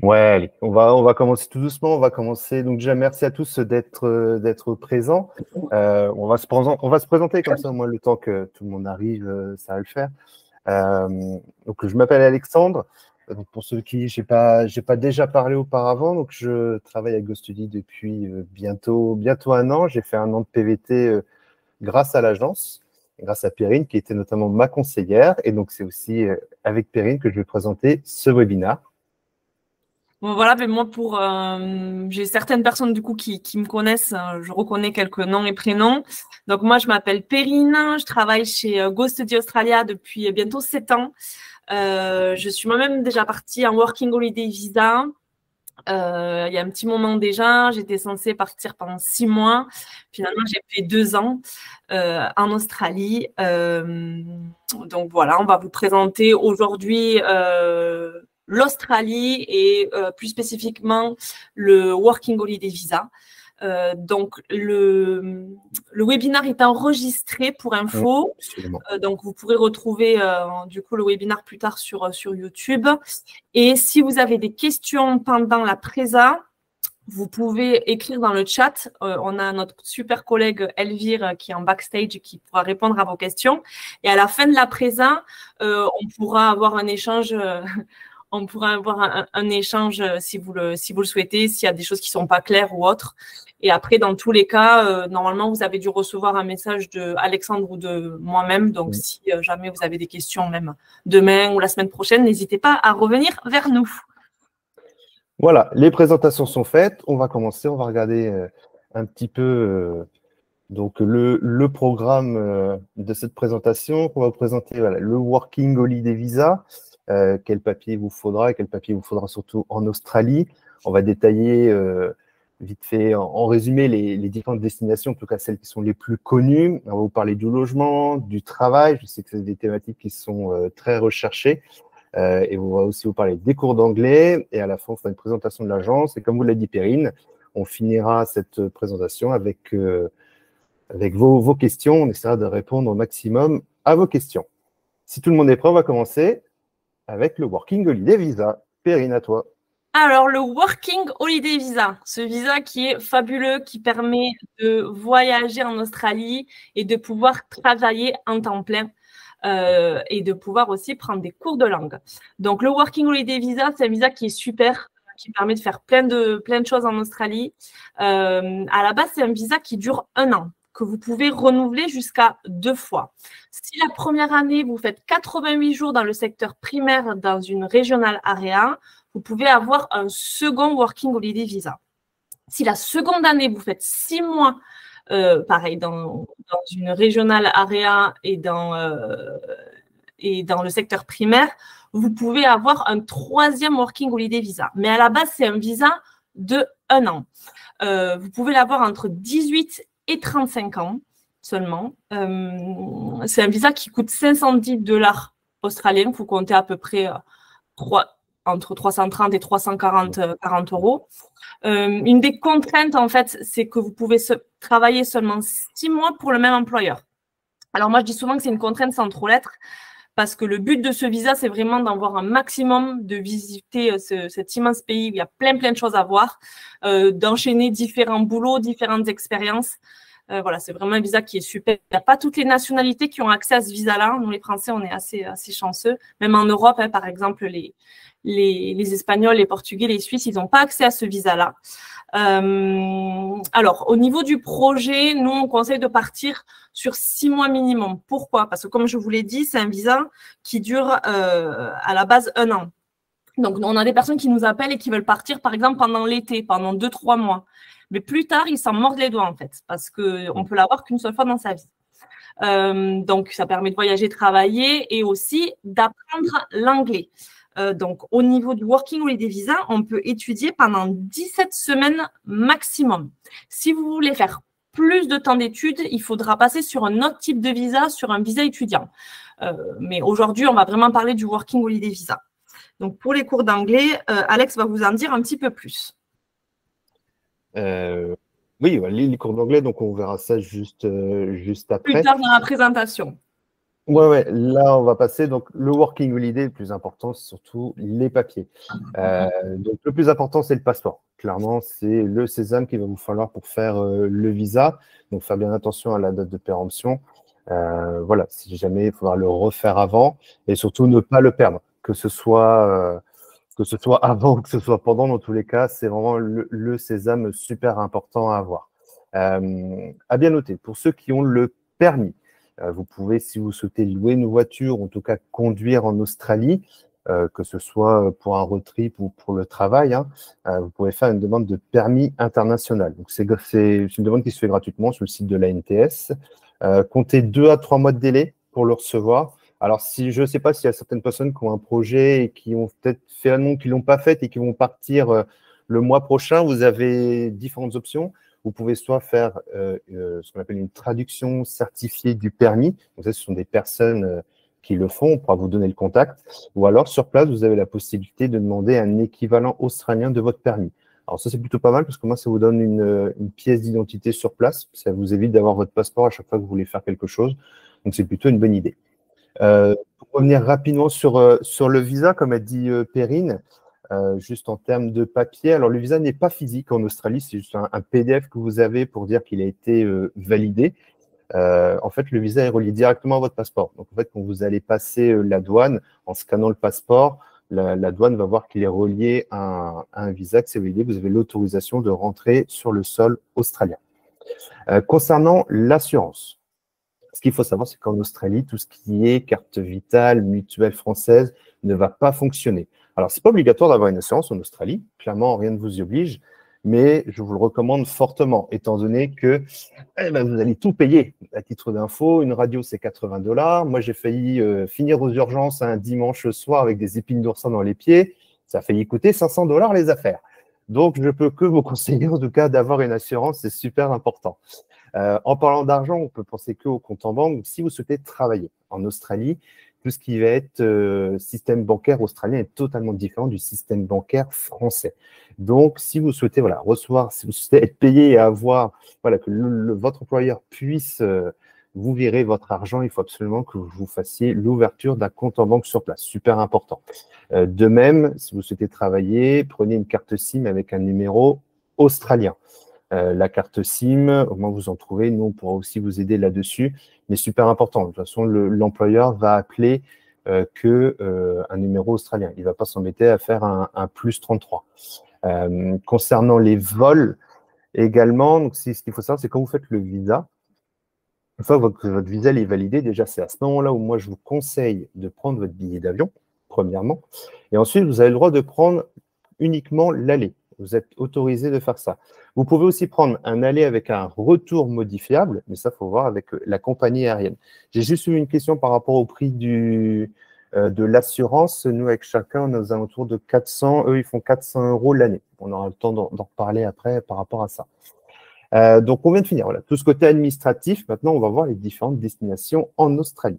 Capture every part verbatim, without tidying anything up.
Ouais, allez, on va, on va commencer tout doucement. On va commencer. Donc déjà, merci à tous d'être euh, d'être présents. Euh, on va se présenter, on va se présenter comme ça, moi, le temps que tout le monde arrive, euh, ça va le faire. Euh, donc, je m'appelle Alexandre. Donc, pour ceux qui j'ai pas, j'ai pas déjà parlé auparavant, donc je travaille à GoStudy depuis euh, bientôt, bientôt un an. J'ai fait un an de P V T euh, grâce à l'agence, grâce à Perrine, qui était notamment ma conseillère. Et donc, c'est aussi euh, avec Perrine que je vais présenter ce webinaire. Bon, voilà, mais moi, pour, euh, j'ai certaines personnes du coup qui, qui me connaissent, euh, je reconnais quelques noms et prénoms. Donc, moi, je m'appelle Perrine, je travaille chez euh, GoStudy Australia depuis bientôt sept ans. Euh, je suis moi-même déjà partie en Working Holiday Visa. Euh, il y a un petit moment déjà, j'étais censée partir pendant six mois. Finalement, j'ai fait deux ans euh, en Australie. Euh, donc voilà, on va vous présenter aujourd'hui euh, l'Australie et euh, plus spécifiquement le Working Holiday Visa. Euh, donc le, le webinaire est enregistré pour Mmh, info. absolument. Euh, donc vous pourrez retrouver euh, du coup le webinaire plus tard sur, sur YouTube. Et si vous avez des questions pendant la présa, vous pouvez écrire dans le chat. Euh, on a notre super collègue Elvire euh, qui est en backstage qui pourra répondre à vos questions. Et à la fin de la présa, euh, on pourra avoir un échange. Euh, on pourra avoir un, un échange euh, si vous le si vous le souhaitez, s'il y a des choses qui sont pas claires ou autres. Et après, dans tous les cas, euh, normalement, vous avez dû recevoir un message de Alexandre ou de moi-même. Donc, Mmh. si euh, jamais vous avez des questions, même demain ou la semaine prochaine, n'hésitez pas à revenir vers nous. Voilà, les présentations sont faites. On va commencer. On va regarder euh, un petit peu euh, donc le, le programme euh, de cette présentation. On va vous présenter voilà, le Working Holiday Visa, euh, quel papier vous faudra et quel papier vous faudra surtout en Australie. On va détailler euh, vite fait, en, en résumé, les, les différentes destinations, en tout cas celles qui sont les plus connues. On va vous parler du logement, du travail. Je sais que c'est des thématiques qui sont euh, très recherchées. Euh, et on va aussi vous parler des cours d'anglais. Et à la fin, on fera une présentation de l'agence. Et comme vous l'a dit Perrine, on finira cette présentation avec, euh, avec vos, vos questions. On essaiera de répondre au maximum à vos questions. Si tout le monde est prêt, on va commencer avec le Working Holiday Visa. Perrine, à toi. Alors, le Working Holiday Visa, ce visa qui est fabuleux, qui permet de voyager en Australie et de pouvoir travailler en temps plein euh, et de pouvoir aussi prendre des cours de langue. Donc, le Working Holiday Visa, c'est un visa qui est super, qui permet de faire plein de, plein de choses en Australie. Euh, à la base, c'est un visa qui dure un an, que vous pouvez renouveler jusqu'à deux fois. Si la première année, vous faites quatre-vingt-huit jours dans le secteur primaire dans une regional area, vous pouvez avoir un second Working Holiday Visa. Si la seconde année, vous faites six mois, euh, pareil, dans, dans une regional area et dans, euh, et dans le secteur primaire, vous pouvez avoir un troisième Working Holiday Visa. Mais à la base, c'est un visa de un an. Euh, vous pouvez l'avoir entre dix-huit et trente-cinq ans seulement. Euh, c'est un visa qui coûte cinq cent dix dollars australiens. Il faut compter à peu près euh, trois, entre trois cent trente et trois cent quarante euros. Euh, une des contraintes, en fait, c'est que vous pouvez se, travailler seulement six mois pour le même employeur. Alors moi, je dis souvent que c'est une contrainte sans trop l'être, parce que le but de ce visa, c'est vraiment d'avoir un maximum, de visiter ce, cet immense pays où il y a plein, plein de choses à voir, euh, d'enchaîner différents boulots, différentes expériences. Euh, voilà, c'est vraiment un visa qui est super. Il n'y a pas toutes les nationalités qui ont accès à ce visa-là. Nous, les Français, on est assez, assez chanceux. Même en Europe, hein, par exemple, les, les, les Espagnols, les Portugais, les Suisses, ils n'ont pas accès à ce visa-là. Euh, alors, au niveau du projet, nous, on conseille de partir sur six mois minimum. Pourquoi? Parce que, comme je vous l'ai dit, c'est un visa qui dure euh, à la base un an. Donc, on a des personnes qui nous appellent et qui veulent partir, par exemple, pendant l'été, pendant deux, trois mois. Mais plus tard, ils s'en mordent les doigts, en fait, parce qu'on peut l'avoir qu'une seule fois dans sa vie. Euh, donc, ça permet de voyager, travailler et aussi d'apprendre l'anglais. Euh, donc, au niveau du Working Holiday Visa, on peut étudier pendant dix-sept semaines maximum. Si vous voulez faire plus de temps d'études, il faudra passer sur un autre type de visa, sur un visa étudiant. Euh, mais aujourd'hui, on va vraiment parler du Working Holiday Visa. Donc, pour les cours d'anglais, euh, Alex va vous en dire un petit peu plus. Euh, oui, les, les cours d'anglais, donc on verra ça juste, euh, juste Plus après. tard dans la présentation. Ouais, ouais, là, on va passer. Donc, le working holiday, le plus important, c'est surtout les papiers. Euh, donc, le plus important, c'est le passeport. Clairement, c'est le sésame qu'il va vous falloir pour faire euh, le visa. Donc, faire bien attention à la date de péremption. Euh, voilà, si jamais il faudra le refaire avant et surtout ne pas le perdre, que ce soit, euh, que ce soit avant ou que ce soit pendant, dans tous les cas, c'est vraiment le, le sésame super important à avoir. Euh, à bien noter, pour ceux qui ont le permis, euh, vous pouvez, si vous souhaitez louer une voiture, en tout cas conduire en Australie, euh, que ce soit pour un road trip ou pour le travail, hein, euh, vous pouvez faire une demande de permis international. Donc, c'est une demande qui se fait gratuitement sur le site de l'A N T S. Euh, comptez deux à trois mois de délai pour le recevoir. Alors, si je ne sais pas s'il y a certaines personnes qui ont un projet et qui ont peut-être fait un nom, qui ne l'ont pas fait et qui vont partir euh, le mois prochain, vous avez différentes options. Vous pouvez soit faire euh, euh, ce qu'on appelle une traduction certifiée du permis. Donc, ça, ce sont des personnes euh, qui le font. On pourra vous donner le contact. Ou alors, sur place, vous avez la possibilité de demander un équivalent australien de votre permis. Alors, ça, c'est plutôt pas mal parce que moi, ça vous donne une, une pièce d'identité sur place. Ça vous évite d'avoir votre passeport à chaque fois que vous voulez faire quelque chose. Donc, c'est plutôt une bonne idée. Euh, pour revenir rapidement sur, euh, sur le visa, comme a dit euh, Perrine, Euh, juste en termes de papier. Alors, le visa n'est pas physique en Australie, c'est juste un, un P D F que vous avez pour dire qu'il a été euh, validé. Euh, en fait, le visa est relié directement à votre passeport. Donc, en fait, quand vous allez passer euh, la douane, en scannant le passeport, la, la douane va voir qu'il est relié à un, à un visa, que c'est validé. Vous avez l'autorisation de rentrer sur le sol australien. Euh, concernant l'assurance, ce qu'il faut savoir, c'est qu'en Australie, tout ce qui est carte vitale, mutuelle française ne va pas fonctionner. Alors, ce n'est pas obligatoire d'avoir une assurance en Australie. Clairement, rien ne vous y oblige. Mais je vous le recommande fortement, étant donné que eh ben, vous allez tout payer. À titre d'info, une radio, c'est quatre-vingts dollars. Moi, j'ai failli euh, finir aux urgences un dimanche soir avec des épines d'oursin dans les pieds. Ça a failli coûter cinq cents dollars les affaires. Donc, je peux que vous conseiller, en tout cas, d'avoir une assurance. C'est super important. Euh, en parlant d'argent, on peut penser qu'au compte en banque. Si vous souhaitez travailler en Australie, tout ce qui va être euh, système bancaire australien est totalement différent du système bancaire français. Donc, si vous souhaitez voilà, recevoir, si vous souhaitez être payé et avoir, voilà, que le, le, votre employeur puisse euh, vous virer votre argent, il faut absolument que vous fassiez l'ouverture d'un compte en banque sur place. Super important. Euh, de même, si vous souhaitez travailler, prenez une carte SIM avec un numéro australien. Euh, la carte SIM, au moins vous en trouvez, nous on pourra aussi vous aider là-dessus, mais super important. De toute façon, l'employeur le, va appeler euh, que euh, un numéro australien. Il ne va pas s'embêter à faire un, un plus trente-trois. Euh, concernant les vols également, donc ce qu'il faut savoir, c'est quand vous faites le visa, une fois que votre, votre visa est validé, déjà c'est à ce moment-là où moi je vous conseille de prendre votre billet d'avion, premièrement, et ensuite vous avez le droit de prendre uniquement l'aller. Vous êtes autorisé de faire ça. Vous pouvez aussi prendre un aller avec un retour modifiable, mais ça, il faut voir avec la compagnie aérienne. J'ai juste eu une question par rapport au prix du, euh, de l'assurance. Nous, avec chacun, on est aux alentours de quatre cents. Eux, ils font quatre cents euros l'année. On aura le temps d'en reparler après par rapport à ça. Euh, donc, on vient de finir. Voilà, tout ce côté administratif. Maintenant, on va voir les différentes destinations en Australie.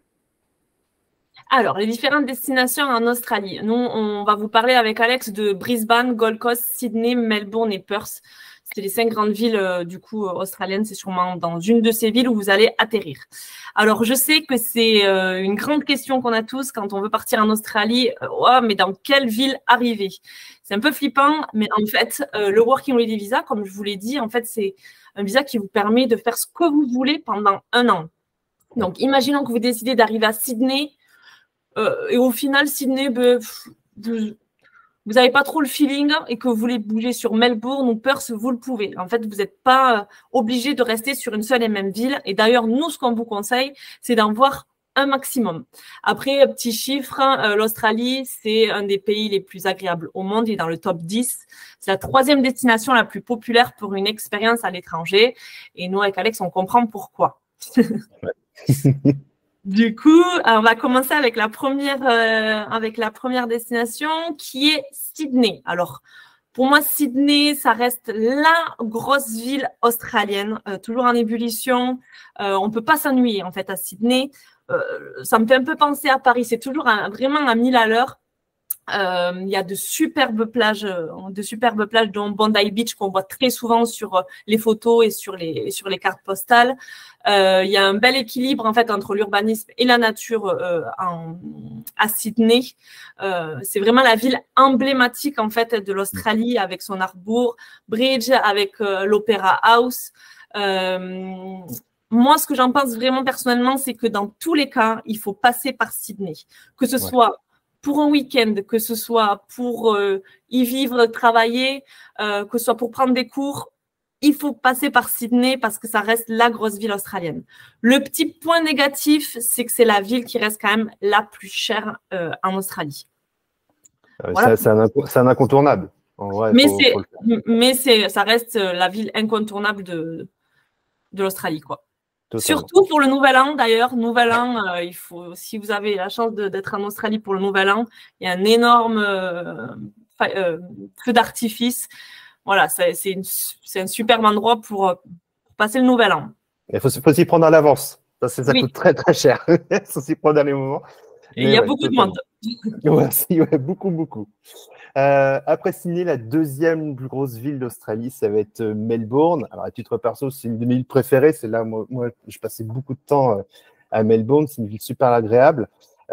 Alors, les différentes destinations en Australie. Nous, on va vous parler avec Alex de Brisbane, Gold Coast, Sydney, Melbourne et Perth. C'est les cinq grandes villes, euh, du coup, australiennes. C'est sûrement dans une de ces villes où vous allez atterrir. Alors, je sais que c'est euh, une grande question qu'on a tous quand on veut partir en Australie. Euh, oh, mais dans quelle ville arriver? C'est un peu flippant, mais en fait, euh, le Working Holiday Visa, comme je vous l'ai dit, en fait, c'est un visa qui vous permet de faire ce que vous voulez pendant un an. Donc, imaginons que vous décidez d'arriver à Sydney. Euh, et au final, Sydney, ben, vous n'avez pas trop le feeling et que vous voulez bouger sur Melbourne ou Perth, vous le pouvez. En fait, vous n'êtes pas euh, obligé de rester sur une seule et même ville. Et d'ailleurs, nous, ce qu'on vous conseille, c'est d'en voir un maximum. Après, petit chiffre, euh, l'Australie, c'est un des pays les plus agréables au monde. Il est dans le top dix. C'est la troisième destination la plus populaire pour une expérience à l'étranger. Et nous, avec Alex, on comprend pourquoi. Du coup, on va commencer avec la première, euh, avec la première destination qui est Sydney. Alors, pour moi, Sydney, ça reste la grosse ville australienne, euh, toujours en ébullition. Euh, on peut pas s'ennuyer en fait à Sydney. Euh, ça me fait un peu penser à Paris. C'est toujours un, vraiment à mille à l'heure. Euh, il y a de superbes plages, de superbes plages dont Bondi Beach qu'on voit très souvent sur les photos et sur les sur les cartes postales. Euh, il y a un bel équilibre en fait entre l'urbanisme et la nature euh, en, à Sydney. Euh, c'est vraiment la ville emblématique en fait de l'Australie avec son Harbour Bridge, avec euh, l'Opera House. Euh, Moi, ce que j'en pense vraiment personnellement, c'est que dans tous les cas, il faut passer par Sydney, que ce Ouais. soit pour un week-end, que ce soit pour euh, y vivre, travailler, euh, que ce soit pour prendre des cours, il faut passer par Sydney parce que ça reste la grosse ville australienne. Le petit point négatif, c'est que c'est la ville qui reste quand même la plus chère euh, en Australie. Euh, Voilà. C'est un, un incontournable. En vrai, mais faut, c'est, faut le... mais c'est, ça reste la ville incontournable de, de l'Australie, quoi. Totalement. Surtout pour le Nouvel An, d'ailleurs. Nouvel An, euh, il faut, si vous avez la chance d'être en Australie pour le Nouvel An, il y a un énorme euh, euh, feu d'artifice. Voilà, c'est un superbe endroit pour, pour passer le Nouvel An. Il faut, faut s'y prendre à l'avance. Ça, ça oui. coûte très, très cher. Il faut s'y prendre dans les moments. Mais il y a ouais, beaucoup totalement. de monde. Ouais, ouais, beaucoup, beaucoup. Euh, après Sydney, la deuxième plus grosse ville d'Australie, ça va être Melbourne. Alors, à titre perso, c'est une de mes villes préférées. C'est là, moi, moi, je passais beaucoup de temps à Melbourne. C'est une ville super agréable.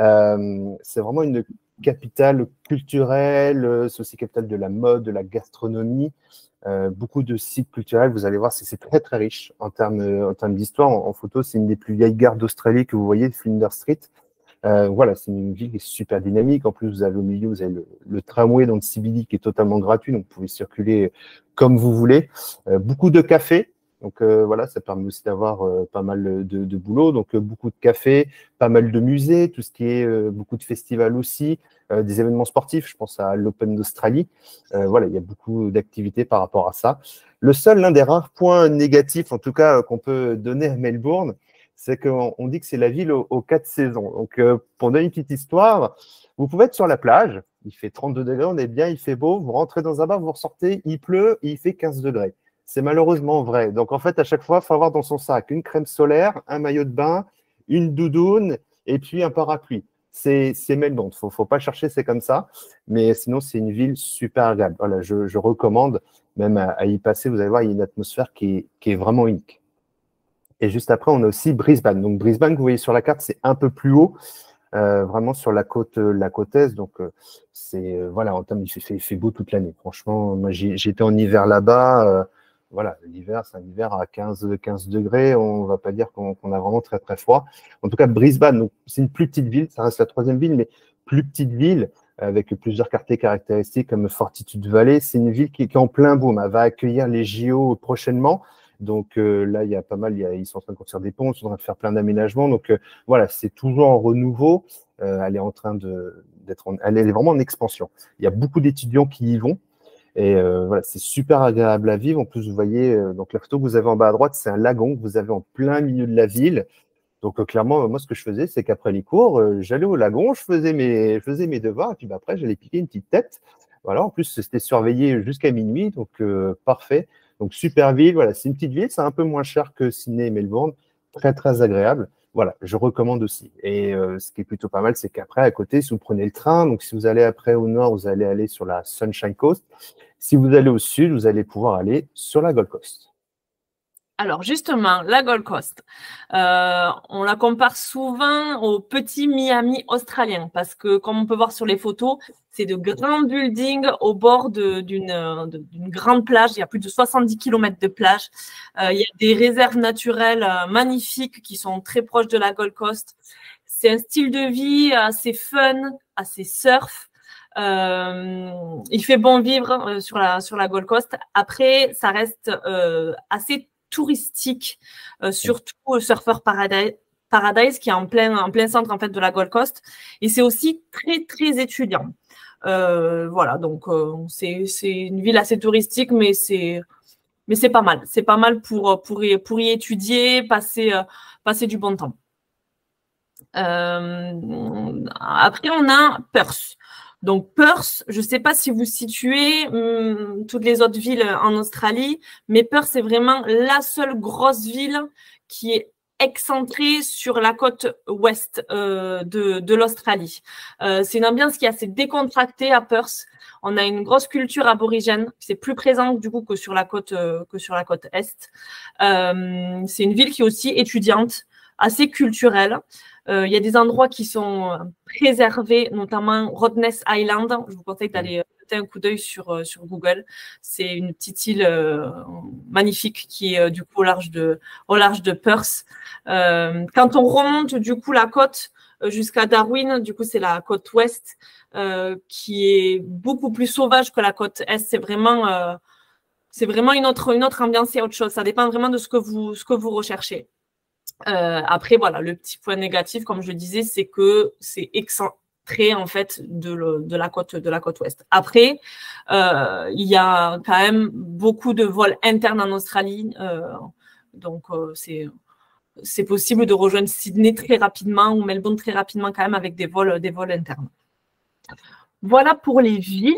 Euh, c'est vraiment une capitale culturelle. C'est aussi capitale de la mode, de la gastronomie. Euh, beaucoup de sites culturels. Vous allez voir, c'est très, très riche en termes, en termes d'histoire. En, en photo, c'est une des plus vieilles gares d'Australie que vous voyez, Flinders Street. Euh, voilà, c'est une ville qui est super dynamique. En plus, vous avez au milieu, vous avez le, le tramway dans le C B D qui est totalement gratuit, donc vous pouvez circuler comme vous voulez. Euh, beaucoup de cafés, donc euh, voilà, ça permet aussi d'avoir euh, pas mal de, de boulot. Donc euh, beaucoup de cafés, pas mal de musées, tout ce qui est euh, beaucoup de festivals aussi, euh, des événements sportifs. Je pense à l'Open d'Australie. Euh, voilà, il y a beaucoup d'activités par rapport à ça. Le seul, l'un des rares points négatifs, en tout cas, qu'on peut donner à Melbourne, c'est qu'on on dit que c'est la ville aux, aux quatre saisons. Donc, euh, pour donner une petite histoire, vous pouvez être sur la plage, il fait trente-deux degrés, on est bien, il fait beau, vous rentrez dans un bar, vous ressortez, il pleut, il fait quinze degrés. C'est malheureusement vrai. Donc, en fait, à chaque fois, il faut avoir dans son sac une crème solaire, un maillot de bain, une doudoune et puis un parapluie. C'est Melbourne, il ne faut pas chercher, c'est comme ça. Mais sinon, c'est une ville super agréable. Voilà, je, je recommande même à, à y passer. Vous allez voir, il y a une atmosphère qui est, qui est vraiment unique. Et juste après, on a aussi Brisbane. Donc, Brisbane, vous voyez sur la carte, c'est un peu plus haut, euh, vraiment sur la côte, la côte est. Donc, euh, c'est, euh, voilà, en termes, il fait, il fait beau toute l'année. Franchement, moi, j'étais en hiver là-bas. Euh, voilà, l'hiver, c'est un hiver à quinze, quinze degrés. On ne va pas dire qu'on qu'on a vraiment très, très froid. En tout cas, Brisbane, c'est une plus petite ville. Ça reste la troisième ville, mais plus petite ville avec plusieurs quartiers caractéristiques comme Fortitude Valley. C'est une ville qui, qui est en plein boom. Elle va accueillir les J O prochainement. Donc euh, là, il y a pas mal, il y a, ils sont en train de construire des ponts, ils sont en train de faire plein d'aménagements. Donc euh, voilà, c'est toujours en renouveau. Euh, elle est en train de d'être, elle est vraiment en expansion. Il y a beaucoup d'étudiants qui y vont. Et euh, voilà, c'est super agréable à vivre. En plus, vous voyez, euh, donc la photo que vous avez en bas à droite, c'est un lagon que vous avez en plein milieu de la ville. Donc euh, clairement, moi, ce que je faisais, c'est qu'après les cours, euh, j'allais au lagon, je faisais mes, je faisais mes devoirs, et puis bah, après, j'allais piquer une petite tête. Voilà, en plus, c'était surveillé jusqu'à minuit, donc euh, parfait. Donc, super ville, voilà, c'est une petite ville, c'est un peu moins cher que Sydney et Melbourne, très, très agréable. Voilà, je recommande aussi. Et euh, ce qui est plutôt pas mal, c'est qu'après, à côté, si vous prenez le train, donc si vous allez après au nord, vous allez aller sur la Sunshine Coast. Si vous allez au sud, vous allez pouvoir aller sur la Gold Coast. Alors justement, la Gold Coast, euh, on la compare souvent au petit Miami australien parce que comme on peut voir sur les photos, c'est de grands buildings au bord d'une d'une grande plage. Il y a plus de soixante-dix kilomètres de plage. Euh, il y a des réserves naturelles euh, magnifiques qui sont très proches de la Gold Coast. C'est un style de vie assez fun, assez surf. Euh, il fait bon vivre euh, sur la sur la Gold Coast. Après, ça reste euh, assez touristique, euh, surtout au Surfer Paradise, Paradise qui est en plein, en plein centre en fait de la Gold Coast. Et c'est aussi très, très étudiant. Euh, voilà, donc euh, c'est une ville assez touristique, mais c'est mais c'est pas mal. C'est pas mal pour, pour, y, pour y étudier, passer, euh, passer du bon temps. Euh, après, on a Perth. Donc, Perth, je ne sais pas si vous situez hum, toutes les autres villes en Australie, mais Perth, c'est vraiment la seule grosse ville qui est excentré sur la côte ouest euh, de, de l'Australie. Euh, c'est une ambiance qui est assez décontractée à Perth. On a une grosse culture aborigène, c'est plus présent du coup que sur la côte euh, que sur la côte est. Euh, c'est une ville qui est aussi étudiante, assez culturelle. Euh, il y a des endroits qui sont préservés, notamment Rottnest Island. Je vous conseille d'aller jeter un coup d'œil sur euh, sur Google. C'est une petite île euh, magnifique qui est euh, du coup au large de au large de Perth. Euh, quand on remonte du coup la côte jusqu'à Darwin, du coup c'est la côte ouest euh, qui est beaucoup plus sauvage que la côte est. C'est vraiment euh, c'est vraiment une autre une autre ambiance et autre chose. Ça dépend vraiment de ce que vous ce que vous recherchez. Euh, après voilà, le petit point négatif, comme je le disais, c'est que c'est excentré en fait de, le, de la côte de la côte ouest. Après, euh, il y a quand même beaucoup de vols internes en Australie, euh, donc euh, c'est c'est possible de rejoindre Sydney très rapidement ou Melbourne très rapidement quand même avec des vols, des vols internes. Voilà pour les villes.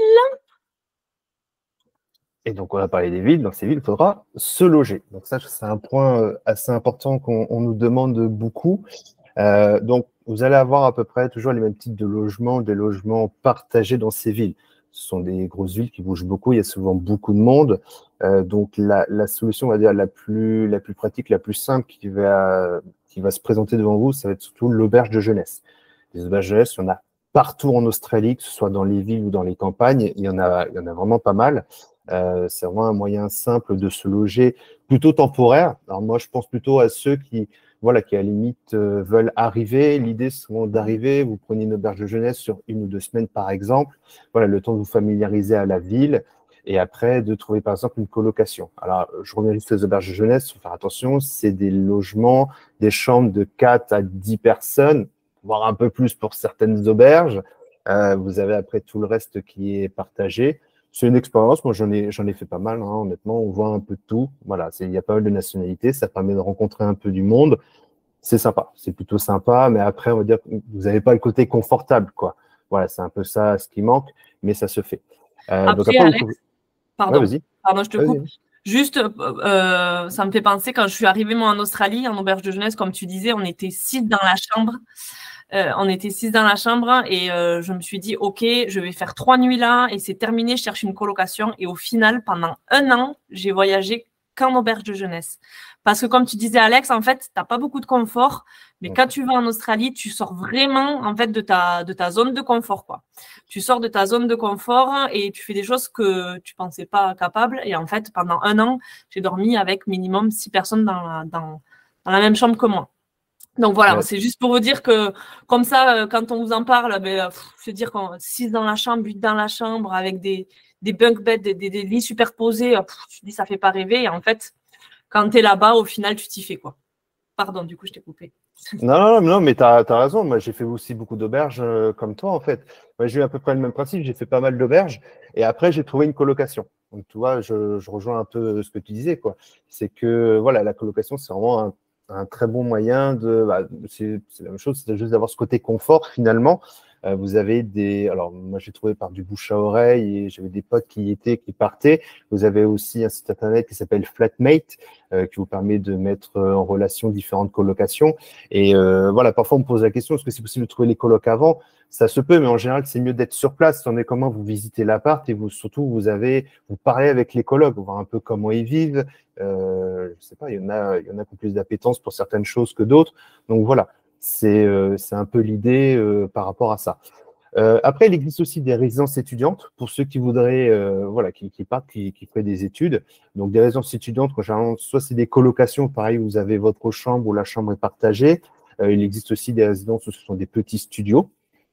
Et donc, on a parlé des villes. Dans ces villes, il faudra se loger. Donc ça, c'est un point assez important qu'on on nous demande beaucoup. Euh, donc, vous allez avoir à peu près toujours les mêmes types de logements, des logements partagés dans ces villes. Ce sont des grosses villes qui bougent beaucoup, il y a souvent beaucoup de monde. Euh, donc, la, la solution, on va dire, la plus, la plus pratique, la plus simple qui va, qui va se présenter devant vous, ça va être surtout l'auberge de jeunesse. Les auberges de jeunesse, il y en a partout en Australie, que ce soit dans les villes ou dans les campagnes, il y en a, il y en a vraiment pas mal. Euh, c'est vraiment un moyen simple de se loger, plutôt temporaire. Alors moi, je pense plutôt à ceux qui, voilà, qui à la limite euh, veulent arriver. L'idée, c'est souvent d'arriver, vous prenez une auberge de jeunesse sur une ou deux semaines, par exemple. Voilà, le temps de vous familiariser à la ville et après de trouver, par exemple, une colocation. Alors, je reviens juste aux auberges de jeunesse, il faut faire attention, c'est des logements, des chambres de quatre à dix personnes, voire un peu plus pour certaines auberges. Euh, vous avez après tout le reste qui est partagé. C'est une expérience, moi j'en ai, j'en ai fait pas mal, hein, honnêtement, on voit un peu de tout. Voilà, il y a pas mal de nationalités, ça permet de rencontrer un peu du monde. C'est sympa, c'est plutôt sympa, mais après, on va dire que vous n'avez pas le côté confortable, quoi. Voilà, c'est un peu ça ce qui manque, mais ça se fait. Euh, après, donc après, Alex, pouvez... pardon, ouais, vas-y. Pardon, je te coupe. Juste, euh, ça me fait penser, quand je suis arrivée moi en Australie, en auberge de jeunesse, comme tu disais, on était six dans la chambre. Euh, on était six dans la chambre et euh, je me suis dit, OK, je vais faire trois nuits là et c'est terminé, je cherche une colocation. Et au final, pendant un an, j'ai voyagé qu'en auberge de jeunesse. Parce que comme tu disais, Alex, en fait, tu n'as pas beaucoup de confort. Mais quand tu vas en Australie, tu sors vraiment en fait, de, ta, de ta zone de confort, quoi. Tu sors de ta zone de confort et tu fais des choses que tu ne pensais pas capable. Et en fait, pendant un an, j'ai dormi avec minimum six personnes dans la, dans, dans la même chambre que moi. Donc voilà, ouais. C'est juste pour vous dire que comme ça, quand on vous en parle, ben, se dire qu'on six dans la chambre, huit dans la chambre, avec des, des bunk beds, des, des, des lits superposés, pff, tu te dis ça fait pas rêver. Et en fait, quand tu es là-bas, au final, tu t'y fais quoi. Pardon, du coup, je t'ai coupé. Non, non, non, mais tu as raison. Moi, j'ai fait aussi beaucoup d'auberges euh, comme toi, en fait. Moi, j'ai eu à peu près le même principe. J'ai fait pas mal d'auberges et après, j'ai trouvé une colocation. Donc, tu vois, je, je rejoins un peu ce que tu disais, quoi. C'est que, voilà, la colocation, c'est vraiment un un très bon moyen de, bah, c'est la même chose, c'est juste d'avoir ce côté confort finalement. Euh, vous avez des, alors moi j'ai trouvé par du bouche à oreille et j'avais des potes qui y étaient, qui partaient. Vous avez aussi un site internet qui s'appelle Flatmate euh, qui vous permet de mettre en relation différentes colocations. Et euh, voilà, parfois on me pose la question, est-ce que c'est possible de trouver les colocs avant? Ça se peut, mais en général, c'est mieux d'être sur place. Tandis comment vous visitez l'appart et vous surtout vous avez, vous parlez avec les colocs, vous voir un peu comment ils vivent. Euh, je sais pas, il y en a, il y en a qui ont plus d'appétence pour certaines choses que d'autres. Donc voilà, c'est euh, c'est un peu l'idée euh, par rapport à ça. Euh, après, il existe aussi des résidences étudiantes pour ceux qui voudraient, euh, voilà, qui, qui partent, qui, qui feraient des études. Donc des résidences étudiantes, soit c'est des colocations, pareil, vous avez votre chambre ou la chambre est partagée. Euh, il existe aussi des résidences où ce sont des petits studios.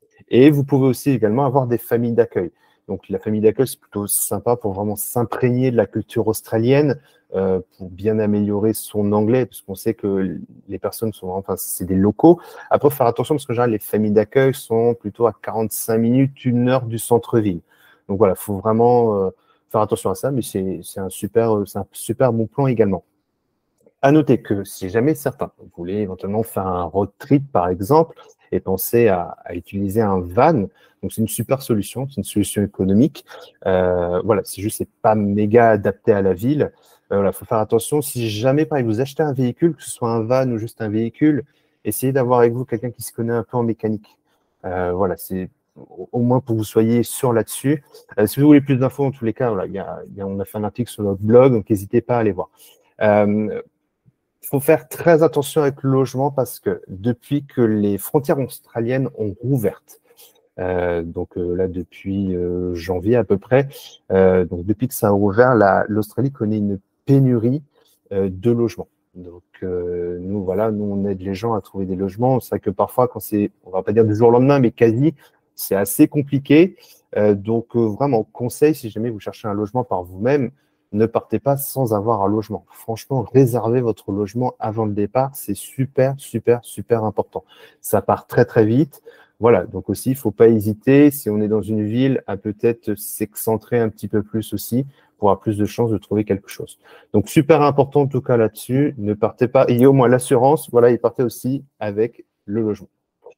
Et vous pouvez aussi également avoir des familles d'accueil. Donc, la famille d'accueil, c'est plutôt sympa pour vraiment s'imprégner de la culture australienne, euh, pour bien améliorer son anglais, parce qu'on sait que les personnes sont, enfin, c'est des locaux. Après, il faut faire attention, parce que en général, les familles d'accueil sont plutôt à quarante-cinq minutes, une heure du centre-ville. Donc, voilà, il faut vraiment euh, faire attention à ça, mais c'est un super, c'est un super bon plan également. À noter que si jamais certains, vous voulez éventuellement faire un road trip, par exemple, et penser à, à utiliser un van, donc c'est une super solution, c'est une solution économique. Euh, voilà, c'est juste, c'est pas méga adapté à la ville. voilà, faut faire attention. Si jamais, par exemple, vous achetez un véhicule, que ce soit un van ou juste un véhicule, essayez d'avoir avec vous quelqu'un qui se connaît un peu en mécanique. Euh, voilà, c'est au moins pour que vous soyez sûr là-dessus. Euh, si vous voulez plus d'infos, en tous les cas, voilà, y a, y a, on a fait un article sur notre blog, donc n'hésitez pas à aller voir. Euh, faut faire très attention avec le logement parce que depuis que les frontières australiennes ont rouvertes, euh, donc euh, là depuis euh, janvier à peu près, euh, donc depuis que ça a rouvert, l'Australie connaît une pénurie euh, de logements. Donc euh, nous voilà, nous on aide les gens à trouver des logements. C'est vrai que parfois quand c'est, on va pas dire du jour au lendemain, mais quasi, c'est assez compliqué. Euh, donc euh, vraiment conseil, si jamais vous cherchez un logement par vous-même, ne partez pas sans avoir un logement. Franchement, réservez votre logement avant le départ, c'est super, super, super important. Ça part très, très vite. Voilà, donc aussi, il ne faut pas hésiter, si on est dans une ville, à peut-être s'excentrer un petit peu plus aussi pour avoir plus de chances de trouver quelque chose. Donc, super important en tout cas là-dessus, ne partez pas, ayez au moins l'assurance, voilà, et partez aussi avec le logement.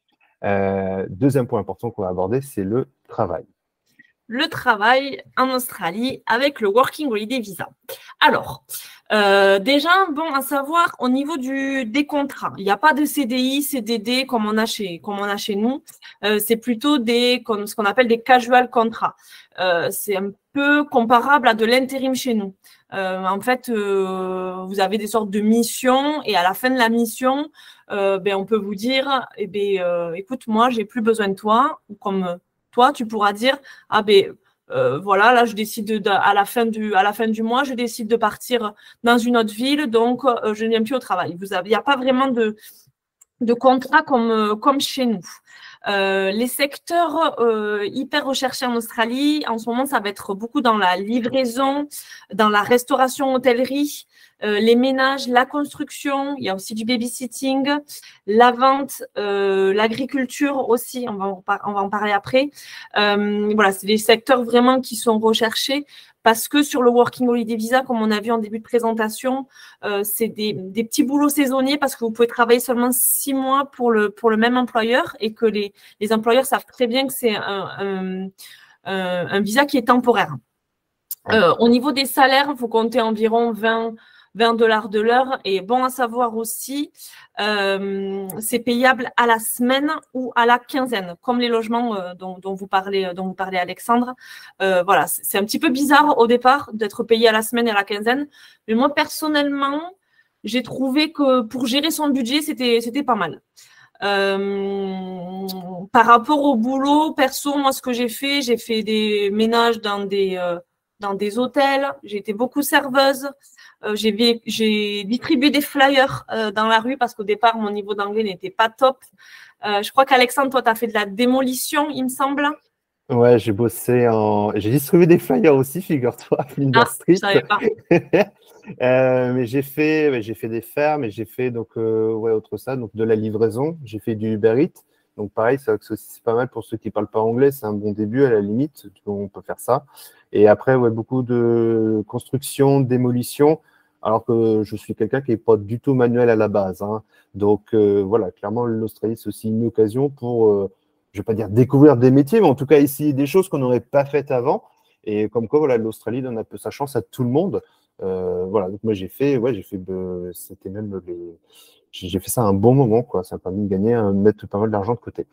Euh, deuxième point important qu'on va aborder, c'est le travail. Le travail en Australie avec le Working Holiday Visa. Alors, euh, déjà, bon à savoir, au niveau du, des contrats, il n'y a pas de C D I, C D D comme on a chez, comme on a chez nous. Euh, c'est plutôt des, comme ce qu'on appelle des casual contrats. Euh, c'est un peu comparable à de l'intérim chez nous. Euh, en fait, euh, vous avez des sortes de missions et à la fin de la mission, euh, ben, on peut vous dire, eh ben, euh, écoute, moi, j'ai plus besoin de toi, ou comme toi, tu pourras dire, ah ben euh, voilà, là je décide de, de, à la fin du à la fin du mois, je décide de partir dans une autre ville, donc euh, je ne viens plus au travail. Vous avez, il n'y a pas vraiment de de contrat comme comme chez nous. Euh, les secteurs euh, hyper recherchés en Australie, en ce moment, ça va être beaucoup dans la livraison, dans la restauration, hôtellerie, euh, les ménages, la construction. Il y a aussi du babysitting, la vente, euh, l'agriculture aussi. On va en, on va en parler après. Euh, voilà, c'est des secteurs vraiment qui sont recherchés. Parce que sur le Working Holiday Visa, comme on a vu en début de présentation, euh, c'est des, des petits boulots saisonniers parce que vous pouvez travailler seulement six mois pour le, pour le même employeur et que les, les employeurs savent très bien que c'est un, un, un, un visa qui est temporaire. Euh, au niveau des salaires, il faut compter environ vingt dollars de l'heure. Et bon à savoir aussi, euh, c'est payable à la semaine ou à la quinzaine, comme les logements euh, dont, dont, vous parlez, dont vous parlez, Alexandre. Euh, voilà, c'est un petit peu bizarre au départ d'être payé à la semaine et à la quinzaine. Mais moi, personnellement, j'ai trouvé que pour gérer son budget, c'était c'était pas mal. Euh, par rapport au boulot, perso, moi, ce que j'ai fait, j'ai fait des ménages dans des, euh, dans des hôtels. J'ai été beaucoup serveuse. Euh, j'ai, j'ai distribué des flyers euh, dans la rue parce qu'au départ, mon niveau d'anglais n'était pas top. Euh, je crois qu'Alexandre, toi, tu as fait de la démolition, il me semble. Ouais, j'ai bossé en… J'ai distribué des flyers aussi, figure-toi, Flinders ah, Street. Je savais pas. euh, mais j'ai fait, ouais, j'ai fait des fermes et j'ai fait donc euh, ouais autre ça, donc de la livraison. J'ai fait du Uber Eats. Donc pareil, c'est c'est pas mal pour ceux qui parlent pas anglais. C'est un bon début à la limite. On peut faire ça. Et après, ouais, beaucoup de construction, démolition. Alors que je suis quelqu'un qui n'est pas du tout manuel à la base. Hein. Donc euh, voilà, clairement, l'Australie, c'est aussi une occasion pour, euh, je ne vais pas dire découvrir des métiers, mais en tout cas essayer des choses qu'on n'aurait pas faites avant. Et comme quoi, voilà, l'Australie donne un peu sa chance à tout le monde. Euh, voilà, donc moi j'ai fait, ouais, j'ai fait, euh, c'était même les, j'ai fait ça à un bon moment, quoi. Ça m'a permis de gagner, de mettre pas mal d'argent de côté.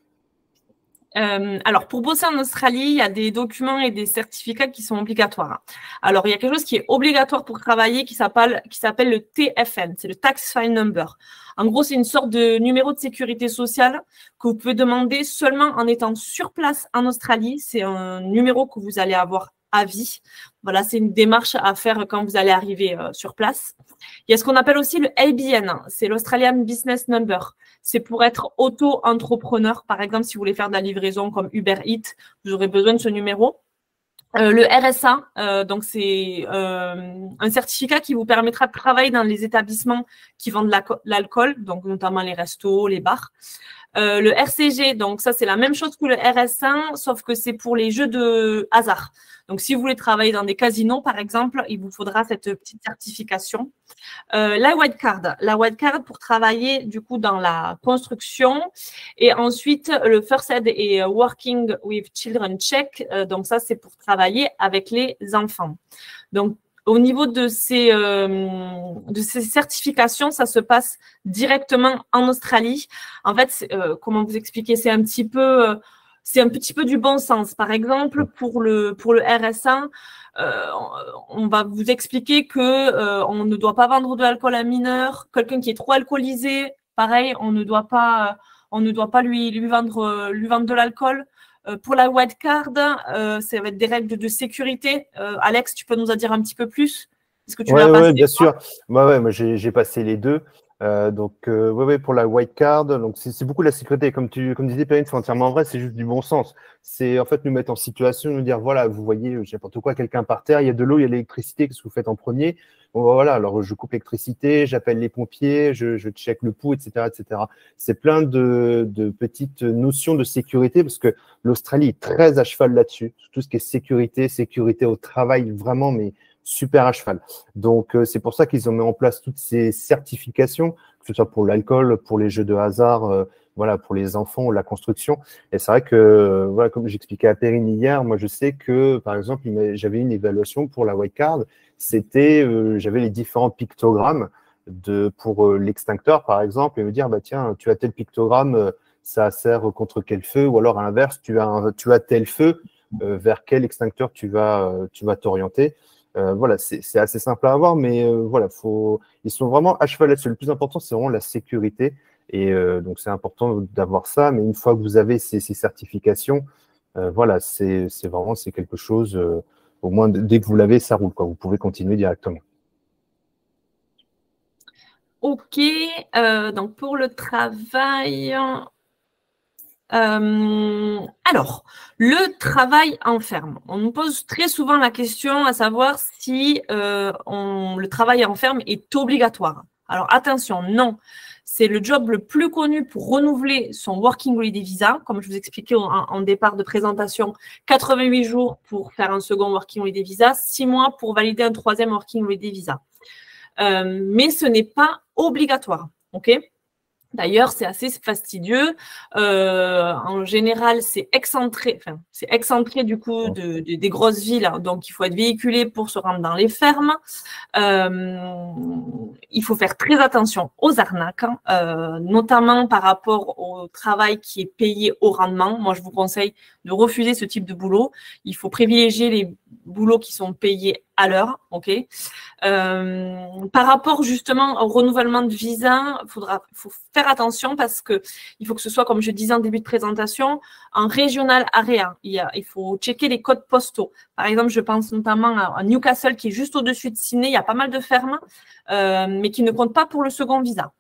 Euh, alors, pour bosser en Australie, il y a des documents et des certificats qui sont obligatoires. Alors, il y a quelque chose qui est obligatoire pour travailler qui s'appelle qui s'appelle le T F N, c'est le Tax File Number. En gros, c'est une sorte de numéro de sécurité sociale que vous pouvez demander seulement en étant sur place en Australie. C'est un numéro que vous allez avoir à vie. Voilà, c'est une démarche à faire quand vous allez arriver euh, sur place. Il y a ce qu'on appelle aussi le A B N, c'est l'Australian Business Number. C'est pour être auto-entrepreneur. Par exemple, si vous voulez faire de la livraison comme Uber Eats, vous aurez besoin de ce numéro. Euh, le R S A, euh, donc c'est euh, un certificat qui vous permettra de travailler dans les établissements qui vendent l'alcool, donc notamment les restos, les bars. Euh, le R C G, donc ça c'est la même chose que le R S A, sauf que c'est pour les jeux de hasard. Donc si vous voulez travailler dans des casinos par exemple, il vous faudra cette petite certification. Euh, la white card, la white card pour travailler du coup dans la construction, et ensuite le first aid et working with children check. Euh, donc ça c'est pour travailler avec les enfants. Donc au niveau de ces, euh, de ces certifications, ça se passe directement en Australie. En fait, euh, comment vous expliquer, c'est un petit peu, euh, c'est un petit peu du bon sens. Par exemple, pour le pour le R S A, euh, on va vous expliquer que euh, on ne doit pas vendre de l'alcool à mineur. Quelqu'un qui est trop alcoolisé, pareil, on ne doit pas, on ne doit pas lui lui vendre lui vendre de l'alcool. Pour la white card, euh, ça va être des règles de sécurité. Euh, Alex, tu peux nous en dire un petit peu plus? Est-ce que tu Ouais, l'as passé? ouais, bien sûr. Moi, ouais, moi j'ai j'ai passé les deux. Euh, donc, euh, ouais, ouais, pour la white card, donc c'est c'est beaucoup la sécurité. Comme tu comme disais, Perrine, c'est entièrement vrai, c'est juste du bon sens. C'est en fait nous mettre en situation, nous dire voilà, vous voyez, euh, n'importe quoi, quelqu'un par terre, il y a de l'eau, il y a l'électricité, qu'est-ce que vous faites en premier? Bon, bah, voilà, alors je coupe l'électricité, j'appelle les pompiers, je, je check le pouls, et cetera, et cetera. C'est plein de, de petites notions de sécurité parce que l'Australie est très à cheval là-dessus, sur tout ce qui est sécurité, sécurité au travail, vraiment, mais super à cheval. Donc, euh, c'est pour ça qu'ils ont mis en place toutes ces certifications, que ce soit pour l'alcool, pour les jeux de hasard, euh, voilà, pour les enfants, la construction. Et c'est vrai que, euh, voilà, comme j'expliquais à Perrine hier, moi, je sais que, par exemple, j'avais une évaluation pour la white card. C'était, euh, j'avais les différents pictogrammes de, pour euh, l'extincteur, par exemple, et me dire, bah, tiens, tu as tel pictogramme, euh, ça sert contre quel feu, ou alors à l'inverse, tu as, un, tu as tel feu, euh, vers quel extincteur tu vas, euh, tu vas t'orienter. Euh, voilà, c'est assez simple à avoir, mais euh, voilà, faut, ils sont vraiment à cheval là-dessus. Le plus important, c'est vraiment la sécurité. Et euh, donc, c'est important d'avoir ça. Mais une fois que vous avez ces, ces certifications, euh, voilà, c'est vraiment c'est quelque chose, euh, au moins, dès que vous l'avez, ça roule, quoi. Vous pouvez continuer directement. Ok, euh, donc pour le travail, Euh, alors, le travail en ferme. On nous pose très souvent la question à savoir si euh, on, le travail en ferme est obligatoire. Alors attention, non. C'est le job le plus connu pour renouveler son Working Holiday Visa. Comme je vous expliquais en, en départ de présentation, quatre-vingt-huit jours pour faire un second Working Holiday Visa, six mois pour valider un troisième Working Holiday Visa. Euh, mais ce n'est pas obligatoire. OK ? D'ailleurs, c'est assez fastidieux. Euh, en général, c'est excentré, enfin, c'est excentré du coup de, de, des grosses villes. Donc, il faut être véhiculé pour se rendre dans les fermes. Euh, il faut faire très attention aux arnaques, hein, euh, notamment par rapport au travail qui est payé au rendement. Moi, je vous conseille de refuser ce type de boulot. Il faut privilégier les boulots qui sont payés à l'heure, ok. Euh, par rapport justement au renouvellement de visa, il faudra, faut faire attention parce que il faut que ce soit, comme je disais en début de présentation, en régional area. Il, y a, il faut checker les codes postaux. Par exemple, je pense notamment à Newcastle qui est juste au-dessus de Sydney. Il y a pas mal de fermes, euh, mais qui ne comptent pas pour le second visa.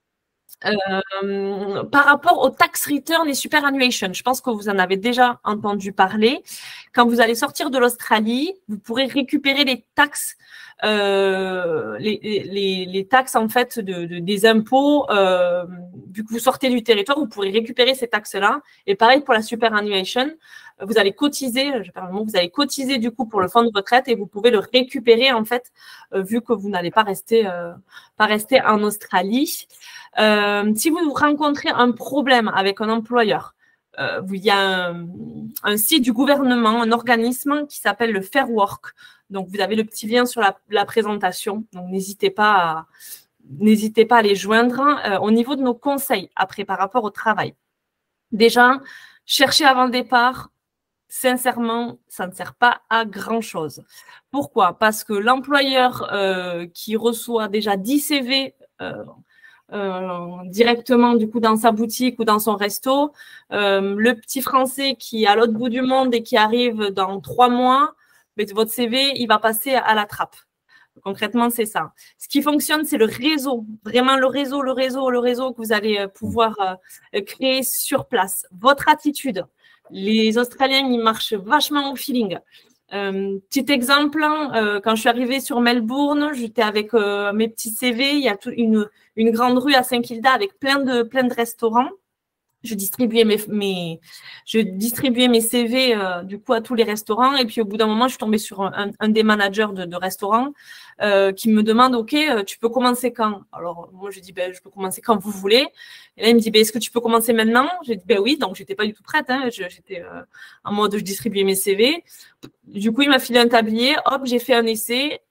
Euh, par rapport aux tax return et superannuation, je pense que vous en avez déjà entendu parler. Quand vous allez sortir de l'Australie, vous pourrez récupérer les taxes, euh, les, les, les taxes en fait de, de, des impôts. Euh, vu que vous sortez du territoire, vous pourrez récupérer ces taxes-là. Et pareil pour la superannuation, vous allez cotiser, je parle vous allez cotiser du coup pour le fonds de retraite et vous pouvez le récupérer en fait, euh, vu que vous n'allez pas rester, euh, pas rester en Australie. Euh, si vous rencontrez un problème avec un employeur, euh, il y a un, un site du gouvernement, un organisme qui s'appelle le Fair Work. Donc, vous avez le petit lien sur la, la présentation. Donc, n'hésitez pas à, n'hésitez pas à les joindre. Euh, au niveau de nos conseils, après, par rapport au travail. Déjà, cherchez avant le départ. Sincèrement, ça ne sert pas à grand-chose. Pourquoi? Parce que l'employeur euh, qui reçoit déjà dix C V euh, Euh, directement du coup dans sa boutique ou dans son resto, euh, le petit Français qui est à l'autre bout du monde et qui arrive dans trois mois, mais votre C V, il va passer à la trappe. Concrètement, c'est ça. Ce qui fonctionne, c'est le réseau, vraiment le réseau, le réseau, le réseau que vous allez pouvoir euh, créer sur place. Votre attitude. Les Australiens, ils marchent vachement au feeling. Euh, petit exemple, euh, quand je suis arrivée sur Melbourne, j'étais avec euh, mes petits C V. Il y a tout, une, une grande rue à Saint-Kilda avec plein de, plein de restaurants. Je distribuais mes, mes, je distribuais mes C V euh, du coup à tous les restaurants. Et puis au bout d'un moment, je suis tombée sur un, un des managers de, de restaurant euh, qui me demande, OK, tu peux commencer quand? Alors moi, je dis, ben, je peux commencer quand vous voulez. Et là, il me dit, ben, est-ce que tu peux commencer maintenant? J'ai dit, ben oui. Donc, j'étais pas du tout prête. Hein. J'étais euh, en mode, je distribuais mes C V. Du coup, il m'a filé un tablier. Hop, j'ai fait un essai.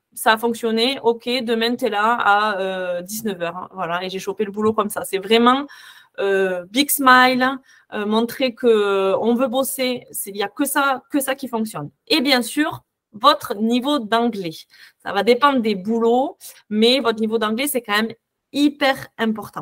ça a fonctionné, ok, demain, tu es là à euh, dix-neuf heures. Hein, voilà, et j'ai chopé le boulot comme ça. C'est vraiment euh, big smile, euh, montrer qu'on veut bosser. Il n'y a que ça, que ça qui fonctionne. Et bien sûr, votre niveau d'anglais. Ça va dépendre des boulots, mais votre niveau d'anglais, c'est quand même hyper important.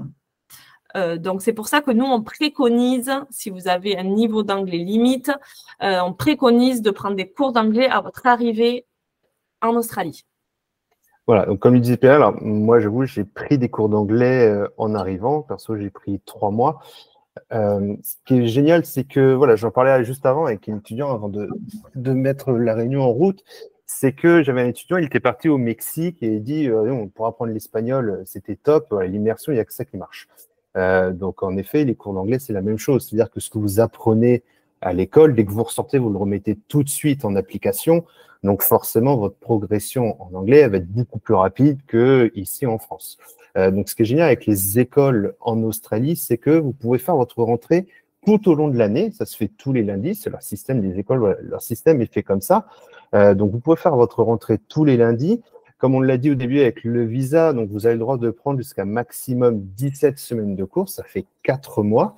Euh, donc, c'est pour ça que nous, on préconise, si vous avez un niveau d'anglais limite, euh, on préconise de prendre des cours d'anglais à votre arrivée en Australie. Voilà, donc comme il disait Pierre, alors moi j'avoue, j'ai pris des cours d'anglais euh, en arrivant. Perso, j'ai pris trois mois. Euh, ce qui est génial, c'est que, voilà, j'en parlais juste avant avec un étudiant avant de, de mettre la réunion en route, c'est que j'avais un étudiant, il était parti au Mexique et il dit, euh, on pourra apprendre l'espagnol, c'était top, l'immersion, il n'y a que ça qui marche. Euh, donc, en effet, les cours d'anglais, c'est la même chose. C'est-à-dire que ce que vous apprenez à l'école, dès que vous ressortez, vous le remettez tout de suite en application. Donc, forcément, votre progression en anglais elle va être beaucoup plus rapide qu'ici en France. Euh, donc, ce qui est génial avec les écoles en Australie, c'est que vous pouvez faire votre rentrée tout au long de l'année. Ça se fait tous les lundis. C'est leur système des écoles. Voilà, leur système est fait comme ça. Euh, donc, vous pouvez faire votre rentrée tous les lundis. Comme on l'a dit au début avec le visa, donc vous avez le droit de prendre jusqu'à maximum dix-sept semaines de cours, ça fait quatre mois.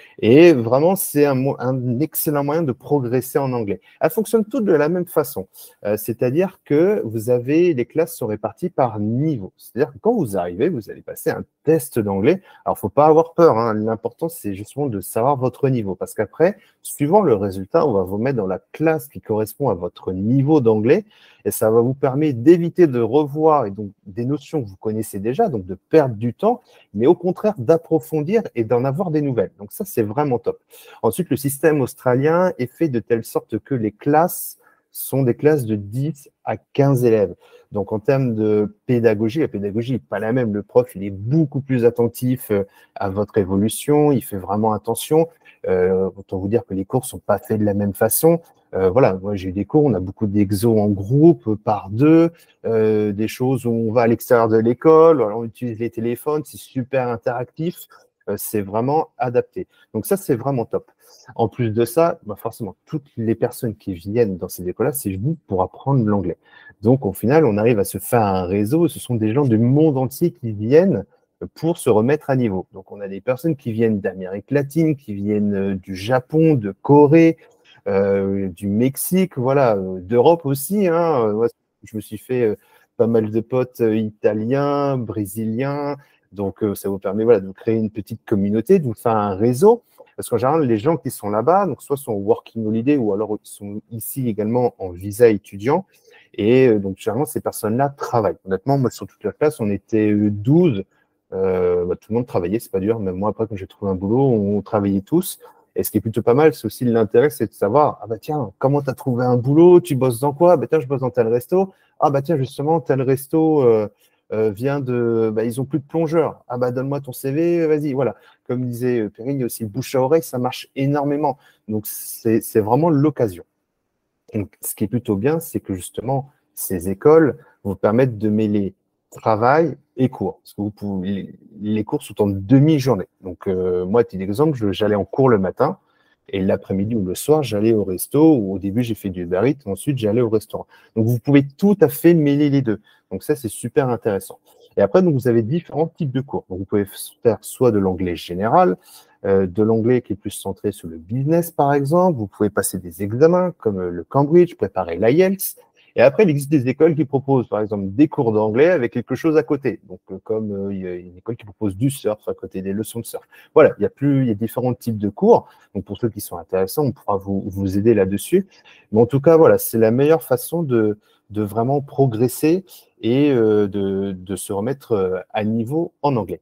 Et vraiment, c'est un, un excellent moyen de progresser en anglais. Elles fonctionnent toutes de la même façon. Euh, c'est-à-dire que vous avez, les classes sont réparties par niveau. C'est-à-dire que quand vous arrivez, vous allez passer un test d'anglais. Alors, faut pas avoir peur. Hein. L'important, c'est justement de savoir votre niveau. Parce qu'après, suivant le résultat, on va vous mettre dans la classe qui correspond à votre niveau d'anglais. Et ça va vous permettre d'éviter de revoir et donc des notions que vous connaissez déjà, donc de perdre du temps, mais au contraire d'approfondir et d'en avoir des nouvelles. Donc ça, c'est vraiment top. Ensuite, le système australien est fait de telle sorte que les classes sont des classes de dix à quinze élèves. Donc en termes de pédagogie, la pédagogie n'est pas la même. Le prof, il est beaucoup plus attentif à votre évolution, il fait vraiment attention. Euh, autant vous dire que les cours ne sont pas faits de la même façon. Euh, voilà, moi j'ai eu des cours, on a beaucoup d'exos en groupe, par deux, euh, des choses où on va à l'extérieur de l'école, on utilise les téléphones, c'est super interactif, euh, c'est vraiment adapté. Donc ça, c'est vraiment top. En plus de ça, bah forcément, toutes les personnes qui viennent dans ces écoles-là, c'est vous pour apprendre l'anglais. Donc au final, on arrive à se faire un réseau, ce sont des gens du monde entier qui viennent pour se remettre à niveau. Donc on a des personnes qui viennent d'Amérique latine, qui viennent du Japon, de Corée, Euh, du Mexique, voilà, euh, d'Europe aussi. Hein. Moi, je me suis fait euh, pas mal de potes euh, italiens, brésiliens. Donc, euh, ça vous permet voilà, de créer une petite communauté, de vous faire un réseau. Parce qu'en général, les gens qui sont là-bas, donc soit sont working holiday ou alors ils sont ici également en visa étudiant. Et euh, donc, généralement, ces personnes-là travaillent. Honnêtement, moi, sur toute la classe, on était douze. Euh, bah, tout le monde travaillait, c'est pas dur. Même moi, après, quand j'ai trouvé un boulot, on travaillait tous. Et ce qui est plutôt pas mal, c'est aussi l'intérêt, c'est de savoir, ah bah tiens, comment tu as trouvé un boulot, tu bosses dans quoi? Bah tiens, je bosse dans tel resto. Ah bah tiens, justement, tel resto euh, euh, vient de, bah ils ont plus de plongeurs. Ah bah donne-moi ton C V, vas-y, voilà. Comme disait Perrine, il y a aussi le bouche à oreille, ça marche énormément. Donc c'est c'est vraiment l'occasion. Donc ce qui est plutôt bien, c'est que justement, ces écoles vous permettent de mêler travail et cours. Parce que vous pouvez, les cours sont en demi-journée. Donc, euh, moi, petit exemple, j'allais en cours le matin et l'après-midi ou le soir, j'allais au resto. Ou au début, j'ai fait du Uber Eats, ensuite, j'allais au restaurant. Donc, vous pouvez tout à fait mêler les deux. Donc, ça, c'est super intéressant. Et après, donc, vous avez différents types de cours. Donc, vous pouvez faire soit de l'anglais général, euh, de l'anglais qui est plus centré sur le business, par exemple. Vous pouvez passer des examens comme le Cambridge, préparer l'I E L T S. Et après, il existe des écoles qui proposent, par exemple, des cours d'anglais avec quelque chose à côté. Donc, euh, comme euh, il y a une école qui propose du surf à côté, des leçons de surf. Voilà, il y a plus, il y a différents types de cours. Donc, pour ceux qui sont intéressants, on pourra vous, vous aider là-dessus. Mais en tout cas, voilà, c'est la meilleure façon de, de vraiment progresser et euh, de, de se remettre à niveau en anglais.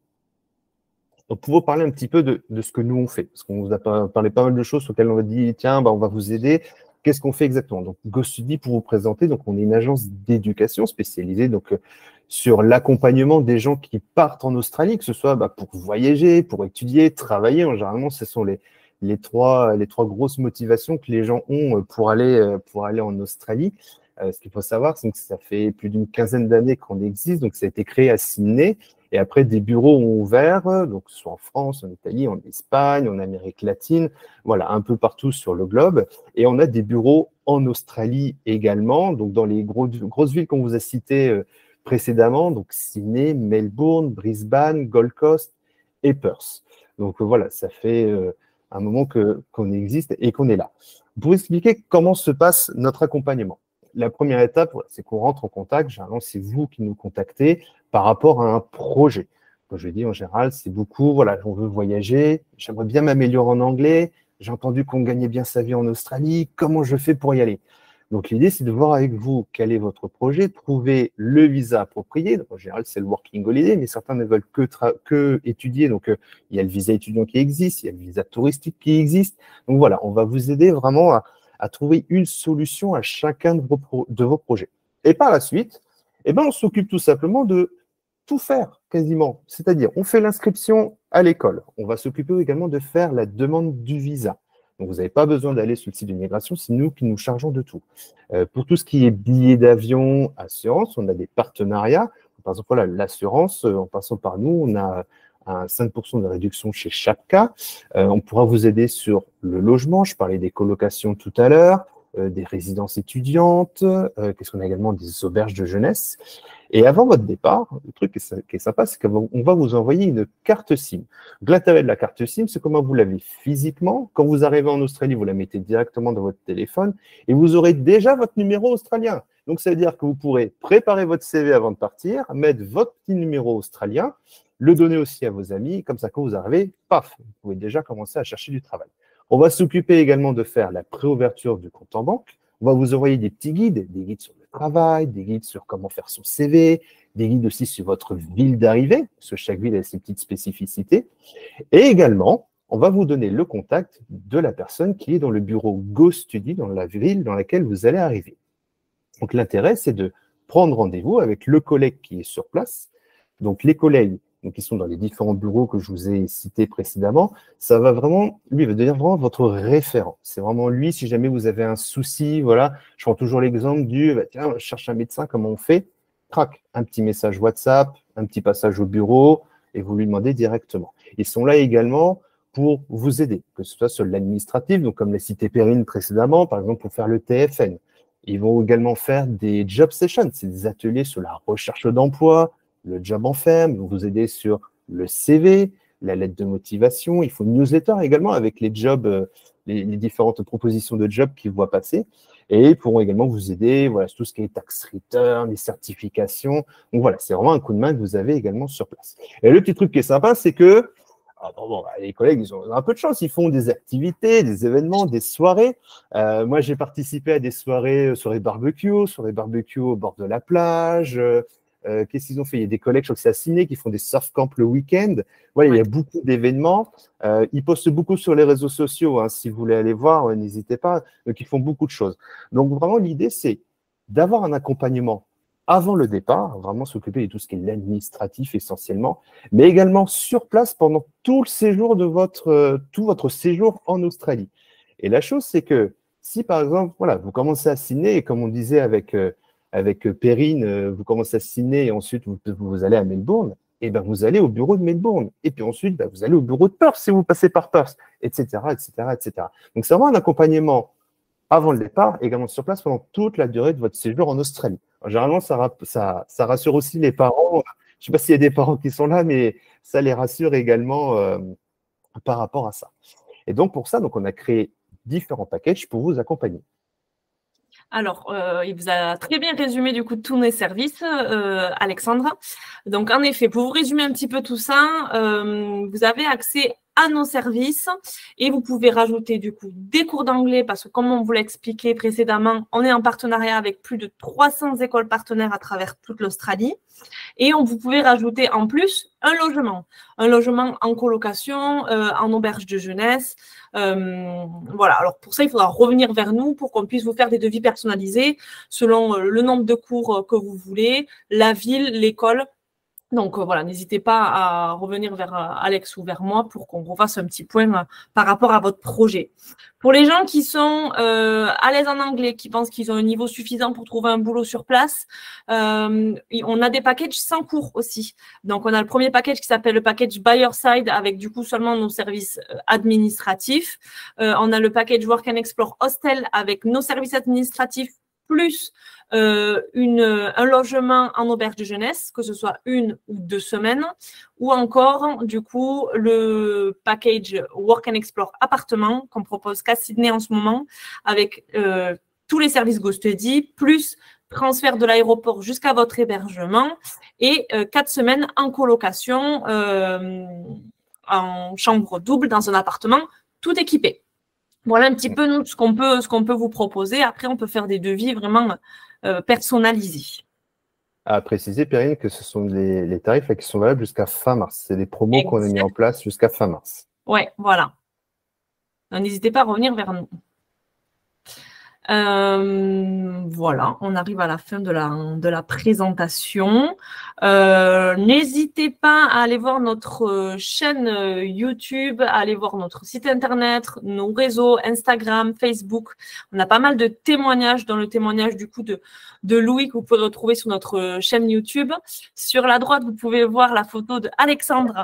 Donc, pour vous parler un petit peu de, de ce que nous on fait, parce qu'on vous a parlé pas mal de choses sur lesquelles on va dire, tiens, bah, on va vous aider. Qu'est-ce qu'on fait exactement? Donc, GoStudy, pour vous présenter, donc on est une agence d'éducation spécialisée donc, euh, sur l'accompagnement des gens qui partent en Australie, que ce soit bah, pour voyager, pour étudier, travailler. Généralement, ce sont les, les, trois, les trois grosses motivations que les gens ont pour aller, pour aller en Australie. Euh, ce qu'il faut savoir, c'est que ça fait plus d'une quinzaine d'années qu'on existe, donc ça a été créé à Sydney. Et après, des bureaux ont ouvert, donc soit en France, en Italie, en Espagne, en Amérique latine, voilà, un peu partout sur le globe. Et on a des bureaux en Australie également, donc dans les gros, grosses villes qu'on vous a citées euh, précédemment, donc Sydney, Melbourne, Brisbane, Gold Coast et Perth. Donc euh, voilà, ça fait euh, un moment que, qu'on existe et qu'on est là. Pour expliquer comment se passe notre accompagnement. La première étape, c'est qu'on rentre en contact. Généralement, c'est vous qui nous contactez par rapport à un projet. Comme je dis, en général, c'est beaucoup, voilà, on veut voyager, j'aimerais bien m'améliorer en anglais, j'ai entendu qu'on gagnait bien sa vie en Australie, comment je fais pour y aller? Donc, l'idée, c'est de voir avec vous quel est votre projet, trouver le visa approprié. Donc, en général, c'est le Working Holiday, mais certains ne veulent que, que étudier. Donc, euh, il y a le visa étudiant qui existe, il y a le visa touristique qui existe. Donc, voilà, on va vous aider vraiment à, à trouver une solution à chacun de vos, pro, de vos projets. Et par la suite, eh ben, on s'occupe tout simplement de tout faire quasiment. C'est-à-dire, on fait l'inscription à l'école. On va s'occuper également de faire la demande du visa. Donc, vous n'avez pas besoin d'aller sur le site de migration, c'est nous qui nous chargeons de tout. Euh, pour tout ce qui est billets d'avion, assurance, on a des partenariats. Par exemple, voilà, l'assurance, en passant par nous, on a un cinq pour cent de réduction chez Chapka. Euh, on pourra vous aider sur le logement. Je parlais des colocations tout à l'heure, euh, des résidences étudiantes. Euh, qu'est-ce qu'on a également? Des auberges de jeunesse. Et avant votre départ, le truc qui est, qui est sympa, c'est qu'on va vous envoyer une carte SIM. Donc, l'intérêt de la carte SIM, c'est comment vous l'avez physiquement. Quand vous arrivez en Australie, vous la mettez directement dans votre téléphone et vous aurez déjà votre numéro australien. Donc, ça veut dire que vous pourrez préparer votre C V avant de partir, mettre votre petit numéro australien, le donner aussi à vos amis. Comme ça, quand vous arrivez, paf, vous pouvez déjà commencer à chercher du travail. On va s'occuper également de faire la préouverture du compte en banque. On va vous envoyer des petits guides, des guides sur le travail, des guides sur comment faire son C V, des guides aussi sur votre ville d'arrivée, parce que chaque ville a ses petites spécificités. Et également, on va vous donner le contact de la personne qui est dans le bureau GoStudy, dans la ville dans laquelle vous allez arriver. Donc, l'intérêt, c'est de prendre rendez-vous avec le collègue qui est sur place. Donc, les collègues donc, qui sont dans les différents bureaux que je vous ai cités précédemment, ça va vraiment, lui, il va devenir vraiment votre référent. C'est vraiment lui, si jamais vous avez un souci, voilà, je prends toujours l'exemple du, bah, tiens, je cherche un médecin, comment on fait? Crac, un petit message WhatsApp, un petit passage au bureau, et vous lui demandez directement. Ils sont là également pour vous aider, que ce soit sur l'administratif, donc comme l'a cité Perrine précédemment, par exemple, pour faire le T F N. Ils vont également faire des job sessions, c'est des ateliers sur la recherche d'emploi, le job en ferme, ils vont vous aider sur le C V, la lettre de motivation. Il faut une newsletter également avec les jobs, les, les différentes propositions de jobs qu'ils voient passer. Et ils pourront également vous aider, voilà, sur tout ce qui est tax return, les certifications. Donc voilà, c'est vraiment un coup de main que vous avez également sur place. Et le petit truc qui est sympa, c'est que ah bon, bon, les collègues, ils ont un peu de chance. Ils font des activités, des événements, des soirées. Euh, moi, j'ai participé à des soirées, soirées barbecue, soirées barbecue au bord de la plage. Euh, Euh, qu'est-ce qu'ils ont fait? Il y a des collègues, je crois que c'est à Sydney, qui font des surf camps le week-end. Voilà, ouais. Il y a beaucoup d'événements. Euh, ils postent beaucoup sur les réseaux sociaux. Hein, si vous voulez aller voir, euh, n'hésitez pas. Donc, ils font beaucoup de choses. Donc, vraiment, l'idée, c'est d'avoir un accompagnement avant le départ, vraiment s'occuper de tout ce qui est l'administratif essentiellement, mais également sur place pendant tout le séjour de votre, euh, tout votre séjour en Australie. Et la chose, c'est que si, par exemple, voilà, vous commencez à Sydney, et comme on disait avec... Euh, Avec Perrine, vous commencez à Sydney et ensuite vous, vous allez à Melbourne, et ben vous allez au bureau de Melbourne. Et puis ensuite, ben, vous allez au bureau de Perth si vous passez par Perth, et cetera, et cetera, et cetera. Donc, c'est vraiment un accompagnement avant le départ, également sur place pendant toute la durée de votre séjour en Australie. Alors, généralement, ça, ça, ça rassure aussi les parents. Je ne sais pas s'il y a des parents qui sont là, mais ça les rassure également euh, par rapport à ça. Et donc, pour ça, donc, on a créé différents packages pour vous accompagner. Alors, euh, il vous a très bien résumé du coup tous nos services, euh, Alexandre. Donc, en effet, pour vous résumer un petit peu tout ça, euh, vous avez accès à nos services et vous pouvez rajouter du coup des cours d'anglais parce que comme on vous l'a expliqué précédemment, on est en partenariat avec plus de trois cents écoles partenaires à travers toute l'Australie et on vous pouvez rajouter en plus un logement, un logement en colocation, euh, en auberge de jeunesse. Euh, voilà, alors pour ça, il faudra revenir vers nous pour qu'on puisse vous faire des devis personnalisés selon le nombre de cours que vous voulez, la ville, l'école. Donc euh, voilà, n'hésitez pas à revenir vers euh, Alex ou vers moi pour qu'on refasse un petit point euh, par rapport à votre projet. Pour les gens qui sont euh, à l'aise en anglais, qui pensent qu'ils ont un niveau suffisant pour trouver un boulot sur place, euh, on a des packages sans cours aussi. Donc on a le premier package qui s'appelle le package Buyer Side avec du coup seulement nos services administratifs. Euh, on a le package Work and Explore Hostel avec nos services administratifs plus euh, une, un logement en auberge de jeunesse, que ce soit une ou deux semaines, ou encore, du coup, le package Work and Explore appartement qu'on propose qu'à Sydney en ce moment, avec euh, tous les services GoStudy, plus transfert de l'aéroport jusqu'à votre hébergement et euh, quatre semaines en colocation, euh, en chambre double dans un appartement tout équipé. Voilà un petit peu nous, ce qu'on peut, ce qu'on peut vous proposer. Après, on peut faire des devis vraiment euh, personnalisés. À préciser, Perrine, que ce sont les, les tarifs là, qui sont valables jusqu'à fin mars. C'est des promos qu'on a mis en place jusqu'à fin mars. Ouais, voilà. N'hésitez pas à revenir vers nous. Euh, voilà, on arrive à la fin de la, de la présentation. Euh, n'hésitez pas à aller voir notre chaîne YouTube, à aller voir notre site internet, nos réseaux, Instagram, Facebook. On a pas mal de témoignages, dans le témoignage du coup de, de Louis que vous pouvez retrouver sur notre chaîne YouTube. Sur la droite, vous pouvez voir la photo de Alexandre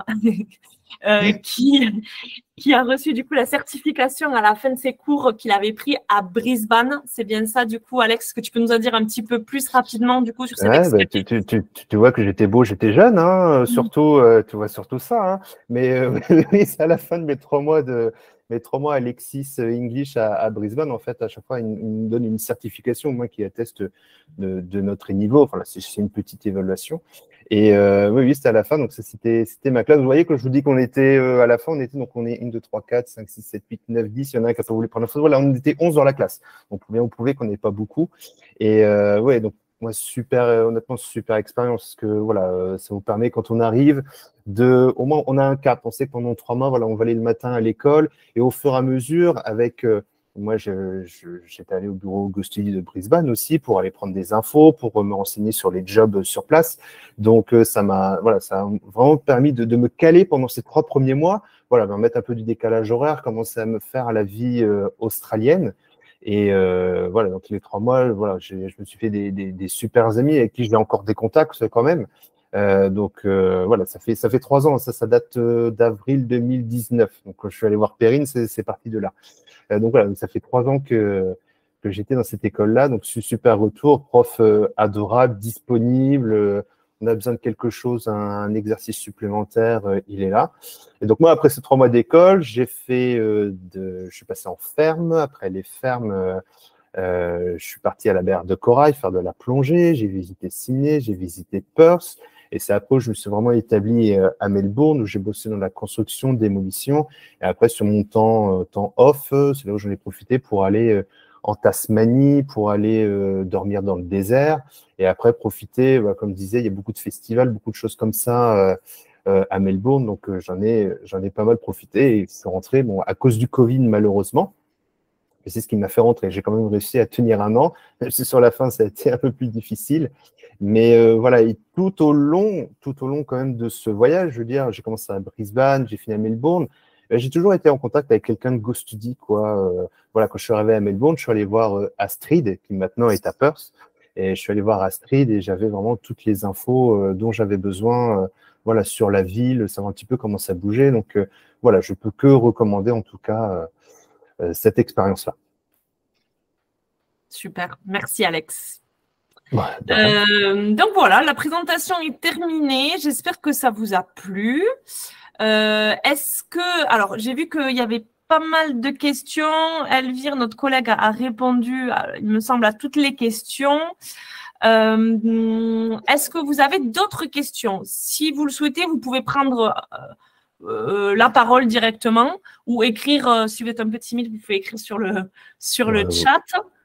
euh, qui... qui a reçu du coup la certification à la fin de ses cours qu'il avait pris à Brisbane. C'est bien ça, du coup, Alex, que tu peux nous en dire un petit peu plus rapidement, du coup, sur cette ouais, expérience. bah, tu, tu, tu, tu vois que j'étais beau, j'étais jeune, hein, mmh. surtout, euh, tu vois surtout ça. Hein. Mais euh, oui, c'est à la fin de mes trois mois de mes trois mois Alexis English à, à Brisbane, en fait, à chaque fois, il, il me donne une certification, moi, qui atteste de, de notre niveau. Enfin, c'est une petite évaluation. Et euh, oui, oui, c'était à la fin, donc ça, c'était c'était ma classe. Vous voyez, quand je vous dis qu'on était euh, à la fin, on était donc on est un, deux, trois, quatre, cinq, six, sept, huit, neuf, dix. Il y en a un qui a pas voulu prendre la photo. Voilà, on était onze dans la classe. Donc bien vous pouvez qu'on n'est pas beaucoup. Et euh, ouais, donc moi super, euh, honnêtement super expérience parce que voilà, euh, ça vous permet quand on arrive de, au moins on a un cap. On sait que pendant trois mois, voilà, on va aller le matin à l'école et au fur et à mesure avec euh, moi, je, je, j'étais allé au bureau GoStudy de Brisbane aussi pour aller prendre des infos, pour me renseigner sur les jobs sur place. Donc, ça m'a, voilà, ça a vraiment permis de, de me caler pendant ces trois premiers mois. Voilà, me mettre un peu du décalage horaire, commencer à me faire à la vie euh, australienne. Et euh, voilà, donc les trois mois, voilà, je me suis fait des, des, des super amis avec qui j'ai encore des contacts quand même. Euh, donc euh, voilà, ça fait ça fait trois ans. Ça, ça date euh, d'avril deux mille dix-neuf. Donc, quand je suis allé voir Perrine, c'est parti de là. Euh, donc voilà, donc ça fait trois ans que, que j'étais dans cette école-là. Donc, super retour, prof euh, adorable, disponible. Euh, on a besoin de quelque chose, un, un exercice supplémentaire, euh, il est là. Et donc, moi, après ces trois mois d'école, j'ai fait euh, de, je suis passé en ferme. Après les fermes, euh, euh, je suis parti à la mer de Corail faire de la plongée. J'ai visité Sydney, j'ai visité Perth. Et c'est après que je me suis vraiment établi à Melbourne, où j'ai bossé dans la construction, démolition. Et après, sur mon temps, euh, temps off, c'est là où j'en ai profité pour aller euh, en Tasmanie, pour aller euh, dormir dans le désert. Et après, profiter, bah, comme je disais, il y a beaucoup de festivals, beaucoup de choses comme ça euh, euh, à Melbourne. Donc, euh, j'en ai, j'en ai pas mal profité. Et je suis rentré, bon, à cause du Covid, malheureusement. Et c'est ce qui m'a fait rentrer. J'ai quand même réussi à tenir un an, même si sur la fin, ça a été un peu plus difficile. Mais euh, voilà, et tout au long, tout au long quand même de ce voyage, je veux dire, j'ai commencé à Brisbane, j'ai fini à Melbourne. J'ai toujours été en contact avec quelqu'un de GoStudy, quoi. Euh, voilà, quand je suis arrivé à Melbourne, je suis allé voir euh, Astrid, qui maintenant est à Perth. Et je suis allé voir Astrid et j'avais vraiment toutes les infos euh, dont j'avais besoin, euh, voilà, sur la ville, savoir un petit peu comment ça bougeait. Donc euh, voilà, je peux que recommander en tout cas euh, euh, cette expérience-là. Super, merci Alex. Ouais, euh, donc voilà, la présentation est terminée. J'espère que ça vous a plu. Euh, Est-ce que, alors j'ai vu qu'il y avait pas mal de questions. Elvire, notre collègue, a, a répondu, à, il me semble, à toutes les questions. Euh, Est-ce que vous avez d'autres questions? Si vous le souhaitez, vous pouvez prendre euh, euh, la parole directement ou écrire, euh, si vous êtes un peu timide, vous pouvez écrire sur le, sur ouais, le chat.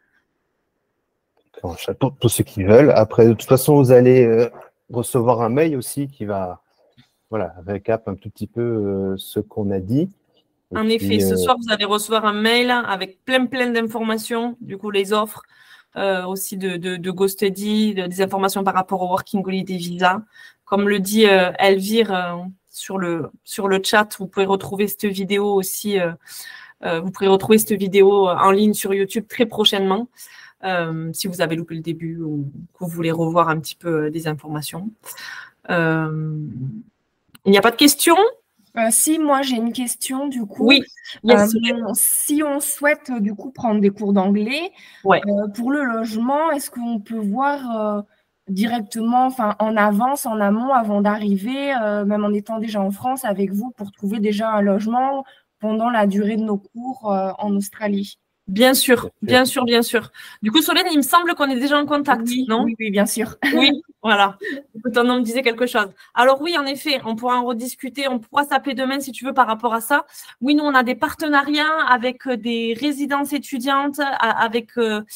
Pour, pour ceux qui veulent. Après, de toute façon, vous allez euh, recevoir un mail aussi qui va, voilà, récap un tout petit peu euh, ce qu'on a dit. Et en puis, effet, ce euh... soir, vous allez recevoir un mail avec plein, plein d'informations, du coup, les offres euh, aussi de, de, de GoStudy, de, des informations par rapport au Working Holiday Visa comme le dit euh, Elvire euh, sur, le, sur le chat, vous pouvez retrouver cette vidéo aussi, euh, euh, vous pourrez retrouver cette vidéo en ligne sur YouTube très prochainement, euh, si vous avez loupé le début ou que vous voulez revoir un petit peu des informations. Euh, il n'y a pas de questions? Euh, si, moi j'ai une question du coup. Oui. Yes. Euh, si on souhaite du coup prendre des cours d'anglais, ouais. euh, pour le logement, est-ce qu'on peut voir euh, directement, enfin en avance, en amont, avant d'arriver, euh, même en étant déjà en France avec vous, pour trouver déjà un logement pendant la durée de nos cours euh, en Australie? Bien sûr, bien sûr, bien sûr. Du coup, Solène, il me semble qu'on est déjà en contact, oui, non? Oui, oui, bien sûr. Oui, voilà. Ton nom me disait quelque chose. Alors oui, en effet, on pourra en rediscuter, on pourra s'appeler demain si tu veux par rapport à ça. Oui, nous, on a des partenariats avec des résidences étudiantes, avec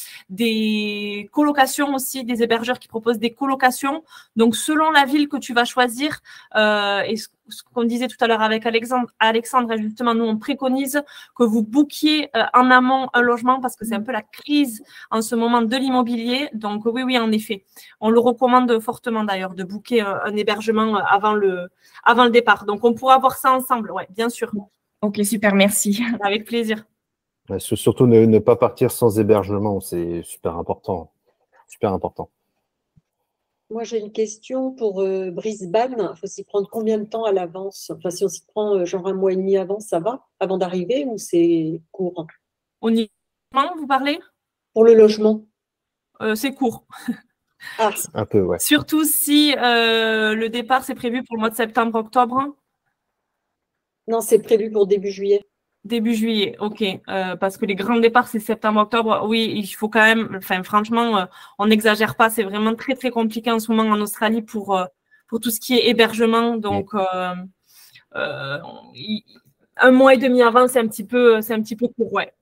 des colocations aussi, des hébergeurs qui proposent des colocations. Donc, selon la ville que tu vas choisir, euh, et ce ce qu'on disait tout à l'heure avec Alexandre, Alexandre, justement, nous, on préconise que vous bookiez euh, en amont un logement parce que c'est un peu la crise en ce moment de l'immobilier. Donc, oui, oui, en effet. On le recommande fortement, d'ailleurs, de booker un, un hébergement avant le, avant le départ. Donc, on pourra voir ça ensemble, oui, bien sûr. Ok, super, merci. Avec plaisir. Ouais, surtout, ne, ne pas partir sans hébergement, c'est super important. Super important. Moi, j'ai une question pour euh, Brisbane. Il faut s'y prendre combien de temps à l'avance? Enfin, si on s'y prend euh, genre un mois et demi avant, ça va? Avant d'arriver ou c'est court? Au niveau, vous parlez? Pour le logement? euh, C'est court. Ah. Un peu, ouais. Surtout si euh, le départ, c'est prévu pour le mois de septembre-octobre. Non, c'est prévu pour début juillet. Début juillet, ok. Euh, parce que les grands départs, c'est septembre-octobre. Oui, il faut quand même, enfin, franchement, euh, on n'exagère pas. C'est vraiment très, très compliqué en ce moment en Australie pour, euh, pour tout ce qui est hébergement. Donc, euh, euh, il, un mois et demi avant, c'est un petit peu, c'est un petit peu court, ouais.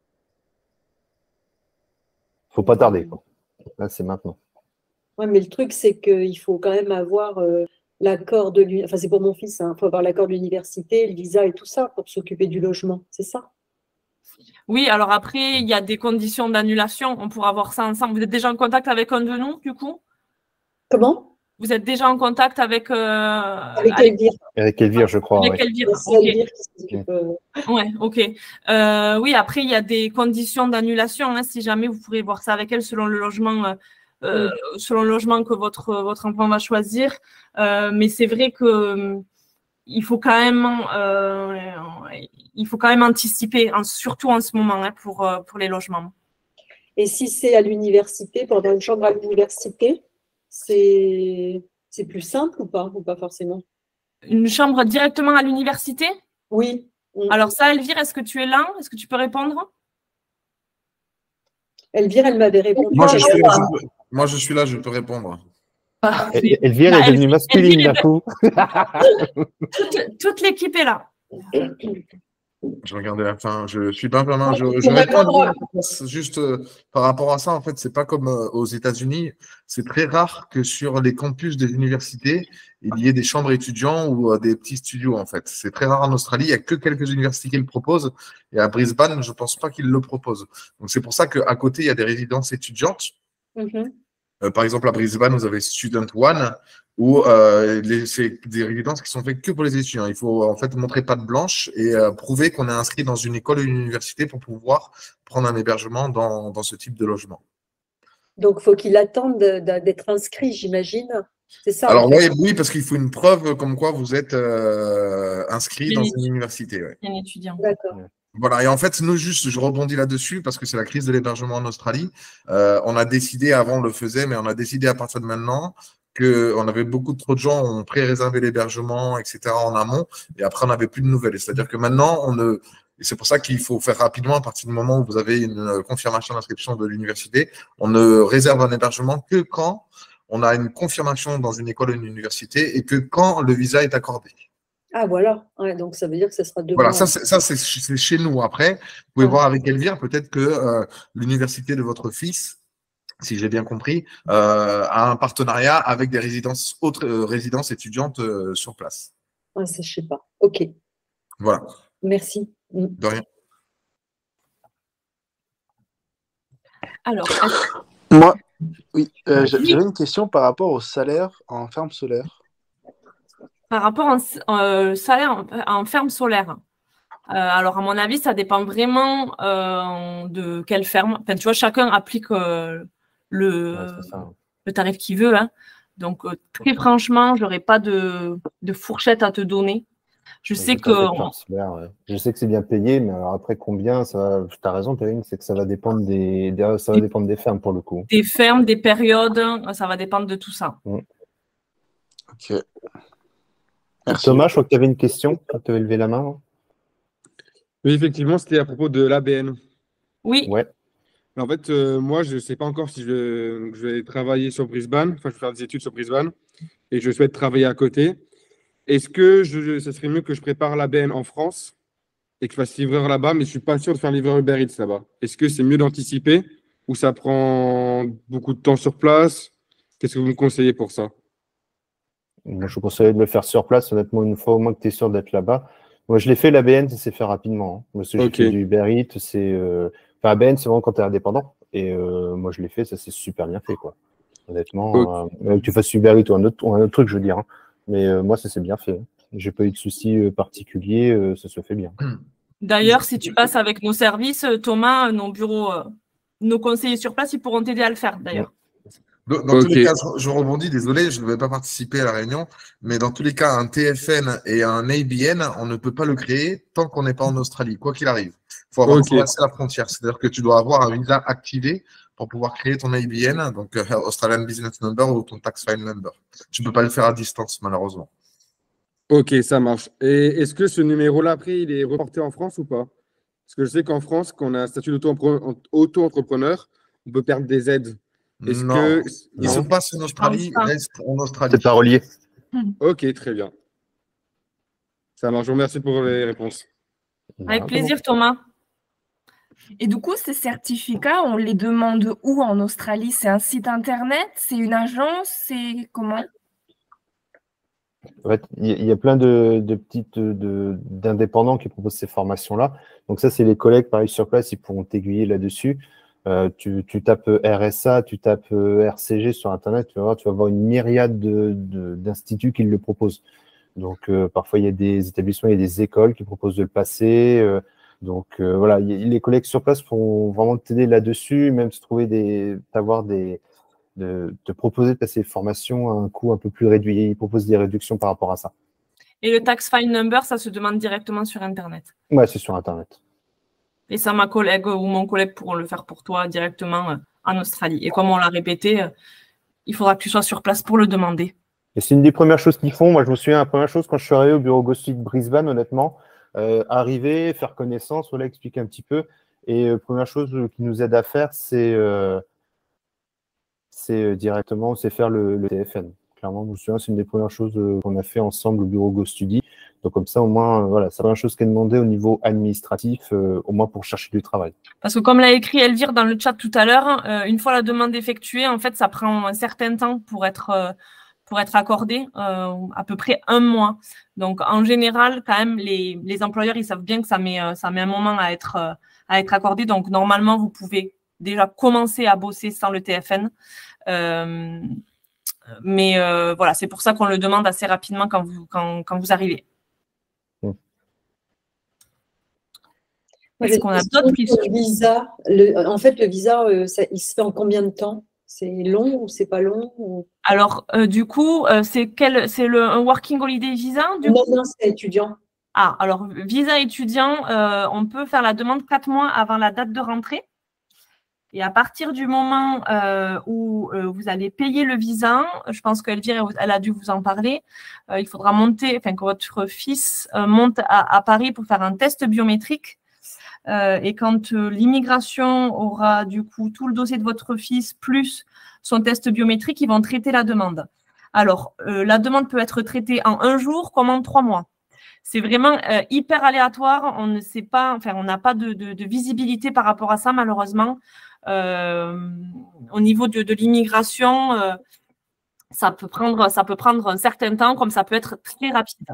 Faut pas tarder, quoi. Là, c'est maintenant. Ouais, mais le truc, c'est qu'il faut quand même avoir euh, l'accord de l'université. Enfin, c'est pour mon fils, il hein. faut avoir l'accord de l'université, le visa et tout ça pour s'occuper du logement, c'est ça? Oui, alors après, il y a des conditions d'annulation. On pourra voir ça ensemble. Vous êtes déjà en contact avec un de nous, du coup? Comment? Vous êtes déjà en contact avec… Euh, avec Elvire. Avec Elvire, je crois. Avec ouais. Elvire, c'est ok. Elvire qui s'occupe, euh... Ouais, ok. Euh, oui, après, il y a des conditions d'annulation. Hein, si jamais, vous pourrez voir ça avec elle selon le logement, euh, mm. selon le logement que votre, votre enfant va choisir. Euh, mais c'est vrai que euh, il faut quand même, euh, il faut quand même anticiper, en, surtout en ce moment, hein, pour, pour les logements. Et si c'est à l'université, pour avoir une chambre à l'université, c'est c'est plus simple ou pas, ou pas forcément? Une chambre directement à l'université? Oui. Alors ça, Elvire, est-ce que tu es là? Est-ce que tu peux répondre? Elvire, elle m'avait répondu. Moi je, suis là, je peux... Moi, je suis là, je peux répondre. Ah, Elvire est devenue masculine d'un coup. toute, toute l'équipe est là. Je regardais la fin. Je suis pas vraiment. Je, je réponds juste euh, par rapport à ça. En fait, c'est pas comme euh, aux États-Unis. C'est très rare que sur les campus des universités, il y ait des chambres étudiants ou euh, des petits studios. En fait, c'est très rare en Australie. Il y a que quelques universités qui le proposent. Et à Brisbane, je pense pas qu'ils le proposent. Donc c'est pour ça qu'à côté, il y a des résidences étudiantes. Mm-hmm. Euh, par exemple, à Brisbane, vous avez Student One, où euh, c'est des résidences qui sont faites que pour les étudiants. Il faut en fait montrer patte blanche et euh, prouver qu'on est inscrit dans une école ou une université pour pouvoir prendre un hébergement dans, dans ce type de logement. Donc, il faut qu'il attende d'être inscrit, j'imagine. C'est ça. Alors, ouais, oui, parce qu'il faut une preuve comme quoi vous êtes euh, inscrit bien dans étudiant. une université. Ouais. Bien étudiant. D'accord. Voilà, et en fait, nous, juste, je rebondis là-dessus parce que c'est la crise de l'hébergement en Australie. Euh, on a décidé, avant on le faisait, mais on a décidé à partir de maintenant qu'on avait beaucoup trop de gens ont pré-réservé l'hébergement, et cetera en amont, et après on n'avait plus de nouvelles. C'est-à-dire que maintenant, on ne. Et c'est pour ça qu'il faut faire rapidement, à partir du moment où vous avez une confirmation d'inscription de l'université, on ne réserve un hébergement que quand on a une confirmation dans une école ou une université et que quand le visa est accordé. Ah, voilà. Ouais, donc, ça veut dire que ce sera deux Voilà, mois. ça, c'est chez nous. Après, vous pouvez ouais. voir avec Elvire, peut-être que euh, l'université de votre fils, si j'ai bien compris, euh, a un partenariat avec des résidences, autres euh, résidences étudiantes euh, sur place. Ah, ça, je sais pas. OK. Voilà. Merci. De rien. Alors, moi, oui, euh, j'avais une question par rapport au salaire en ferme solaire. Par rapport en euh, salaire en, en ferme solaire. Euh, alors, à mon avis, ça dépend vraiment euh, de quelle ferme. Enfin, tu vois, chacun applique euh, le, Ouais, le tarif qu'il veut. Hein. Donc, euh, très franchement, je n'aurais pas de, de fourchette à te donner. Je sais que. Ouais. Je sais que c'est bien payé, mais alors après, combien ça... Tu as raison, Perrine, c'est que ça va dépendre des... des... ça va dépendre des fermes pour le coup. Des fermes, des périodes, ça va dépendre de tout ça. Mm. Ok. Merci. Thomas, je crois que tu avais une question quand tu avais levé la main. Oui, effectivement, c'était à propos de l'A B N. Oui. Ouais. En fait, euh, moi, je ne sais pas encore si je, je vais travailler sur Brisbane. Enfin, je vais faire des études sur Brisbane et je souhaite travailler à côté. Est-ce que je, ça serait mieux que je prépare l'A B N en France et que je fasse livreur là-bas, mais je ne suis pas sûr de faire livreur Uber Eats là-bas? Est-ce que c'est mieux d'anticiper ou ça prend beaucoup de temps sur place? Qu'est-ce que vous me conseillez pour ça? Moi, je vous conseille de le faire sur place. Honnêtement, une fois au moins que tu es sûr d'être là-bas. Moi, je l'ai fait, l'A B N, ça s'est fait rapidement. Hein. Moi, j'ai okay. fait du Uber Eats. C'est, euh... enfin, A B N, c'est vraiment quand tu es indépendant. Et euh, moi, je l'ai fait, ça s'est super bien fait, quoi. Honnêtement, okay. euh, que tu fasses Uber Eats ou un autre, ou un autre truc, je veux dire. Hein. Mais euh, moi, ça s'est bien fait. Hein. J'ai pas eu de soucis euh, particuliers, euh, ça se fait bien. D'ailleurs, si tu passes avec nos services, Thomas, nos bureaux, euh, nos conseillers sur place, ils pourront t'aider à le faire, d'ailleurs. Dans, dans okay. tous les cas, je rebondis, désolé, je ne vais pas participer à la réunion, mais dans tous les cas, un T F N et un A B N, on ne peut pas le créer tant qu'on n'est pas en Australie, quoi qu'il arrive. Il faut avoir okay. traversé la frontière, c'est-à-dire que tu dois avoir un visa activé pour pouvoir créer ton A B N, donc euh, Australian Business Number ou ton Tax File Number. Tu ne peux pas le faire à distance, malheureusement. Ok, ça marche. Et est-ce que ce numéro-là, après, il est reporté en France ou pas? Parce que je sais qu'en France, quand on a un statut d'auto-entrepreneur, on peut perdre des aides. Est-ce non, que... ils se passent en Australie, restent en Australie. C'est pas relié. Ok, très bien. Ça marche. Je vous remercie pour les réponses. Avec plaisir, Thomas. Et du coup, ces certificats, on les demande où en Australie? C'est un site internet? C'est une agence? C'est comment? En fait, il y a plein de, de petites de, d'indépendants qui proposent ces formations-là. Donc ça, c'est les collègues, pareil, sur place, ils pourront t'aiguiller là-dessus. Euh, tu, tu tapes R S A, tu tapes R C G sur Internet, tu vas voir, tu vas voir une myriade de, de, d'instituts qui le proposent. Donc, euh, parfois, il y a des établissements, il y a des écoles qui proposent de le passer. Euh, donc, euh, voilà, y, les collègues sur place pourront vraiment t'aider là-dessus, même se trouver des, t'avoir des, de te proposer de passer des formations à un coût un peu plus réduit. Ils proposent des réductions par rapport à ça. Et le tax file number, ça se demande directement sur Internet? Ouais, c'est sur Internet. Et ça, ma collègue ou mon collègue pourront le faire pour toi directement en Australie. Et comme on l'a répété, il faudra que tu sois sur place pour le demander. Et c'est une des premières choses qu'ils font. Moi, je me souviens, la première chose, quand je suis arrivé au bureau Ghostly de Brisbane, honnêtement, euh, arriver, faire connaissance, voilà, expliquer un petit peu. Et euh, première chose qui nous aide à faire, c'est euh, c'est directement, c'est faire le, le T F N. Clairement, je me souviens, c'est une des premières choses qu'on a fait ensemble au bureau GoStudy. Donc comme ça, au moins, euh, voilà, c'est la première chose qui est demandée au niveau administratif, euh, au moins pour chercher du travail. Parce que comme l'a écrit Elvire dans le chat tout à l'heure, euh, une fois la demande effectuée, en fait, ça prend un certain temps pour être euh, pour être accordé, euh, à peu près un mois. Donc en général, quand même, les, les employeurs, ils savent bien que ça met euh, ça met un moment à être euh, à être accordé. Donc normalement, vous pouvez déjà commencer à bosser sans le T F N. Euh, mais euh, voilà, c'est pour ça qu'on le demande assez rapidement quand vous quand quand vous arrivez. Est-ce qu'on a d'autres questions? Le visa, le, en fait, le visa, euh, ça, il se fait en combien de temps? C'est long ou c'est pas long ou... Alors, euh, du coup, euh, c'est quel, c'est le un working holiday visa du Non, coup non, c'est étudiant. Ah, alors visa étudiant, euh, on peut faire la demande quatre mois avant la date de rentrée. Et à partir du moment euh, où euh, vous allez payer le visa, je pense qu'Elvire, elle a dû vous en parler, euh, il faudra monter, enfin que votre fils euh, monte à, à Paris pour faire un test biométrique. Euh, et quand euh, l'immigration aura du coup tout le dossier de votre fils plus son test biométrique, ils vont traiter la demande. Alors, euh, la demande peut être traitée en un jour comme en trois mois. C'est vraiment euh, hyper aléatoire. On ne sait pas, enfin, on n'a pas de, de, de visibilité par rapport à ça, malheureusement. Euh, au niveau de, de l'immigration, euh, ça peut prendre, ça peut prendre un certain temps, comme ça peut être très rapide.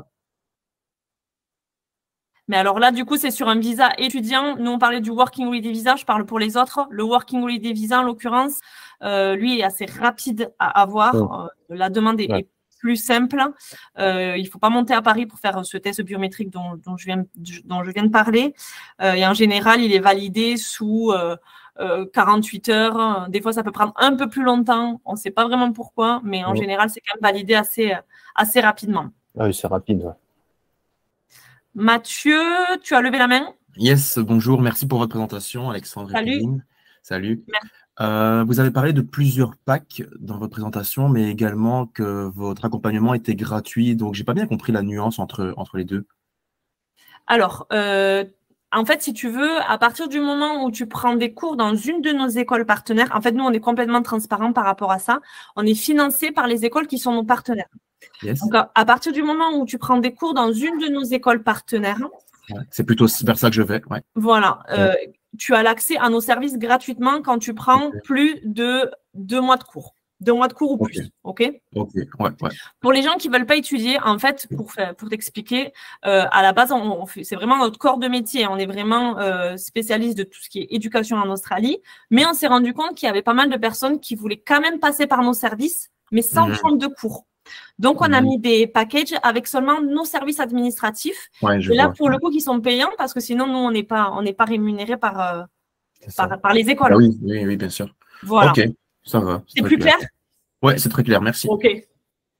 Mais alors là, du coup, c'est sur un visa étudiant. Nous, on parlait du Working Holiday Visa. Je parle pour les autres. Le Working Holiday Visa, en l'occurrence, euh, lui, est assez rapide à avoir. Ouais. Euh, la demande est, Ouais. est plus simple. Euh, il ne faut pas monter à Paris pour faire ce test biométrique dont, dont, je, viens, dont je viens de parler. Euh, et en général, il est validé sous euh, euh, quarante-huit heures. Des fois, ça peut prendre un peu plus longtemps. On ne sait pas vraiment pourquoi, mais en Ouais. général, c'est quand même validé assez, assez rapidement. Ah oui, c'est rapide. Ouais. Mathieu, tu as levé la main? Yes, bonjour, merci pour votre présentation, Alexandre et Salut. Kevin. Salut. Merci. Euh, vous avez parlé de plusieurs packs dans votre présentation, mais également que votre accompagnement était gratuit. Donc, j'ai pas bien compris la nuance entre, entre les deux. Alors, euh, en fait, si tu veux, à partir du moment où tu prends des cours dans une de nos écoles partenaires, en fait, nous, on est complètement transparent par rapport à ça. On est financé par les écoles qui sont nos partenaires. Yes. Donc, à, à partir du moment où tu prends des cours dans une de nos écoles partenaires, Ouais, c'est plutôt vers ça que je vais. Ouais. voilà, euh, tu as l'accès à nos services gratuitement quand tu prends Ok. plus de deux mois de cours. Deux mois de cours ou Ok. plus, OK? Ok, ouais, ouais. Pour les gens qui ne veulent pas étudier, en fait, pour, faire- pour t'expliquer, euh, à la base, on, on fait- c'est vraiment notre corps de métier. On est vraiment euh, spécialiste de tout ce qui est éducation en Australie. Mais on s'est rendu compte qu'il y avait pas mal de personnes qui voulaient quand même passer par nos services, mais sans Mhm. prendre de cours. Donc, on a Mhm. mis des packages avec seulement nos services administratifs. Ouais, je Et là, vois. pour le coup, qui sont payants parce que sinon, nous, on n'est pas, on n'est pas rémunérés par, euh, C'est ça. par, par les écoles. Ah oui, oui, oui, bien sûr. Voilà. Ok, ça va. C'est très plus clair? Ouais, c'est très clair, merci. OK. Euh,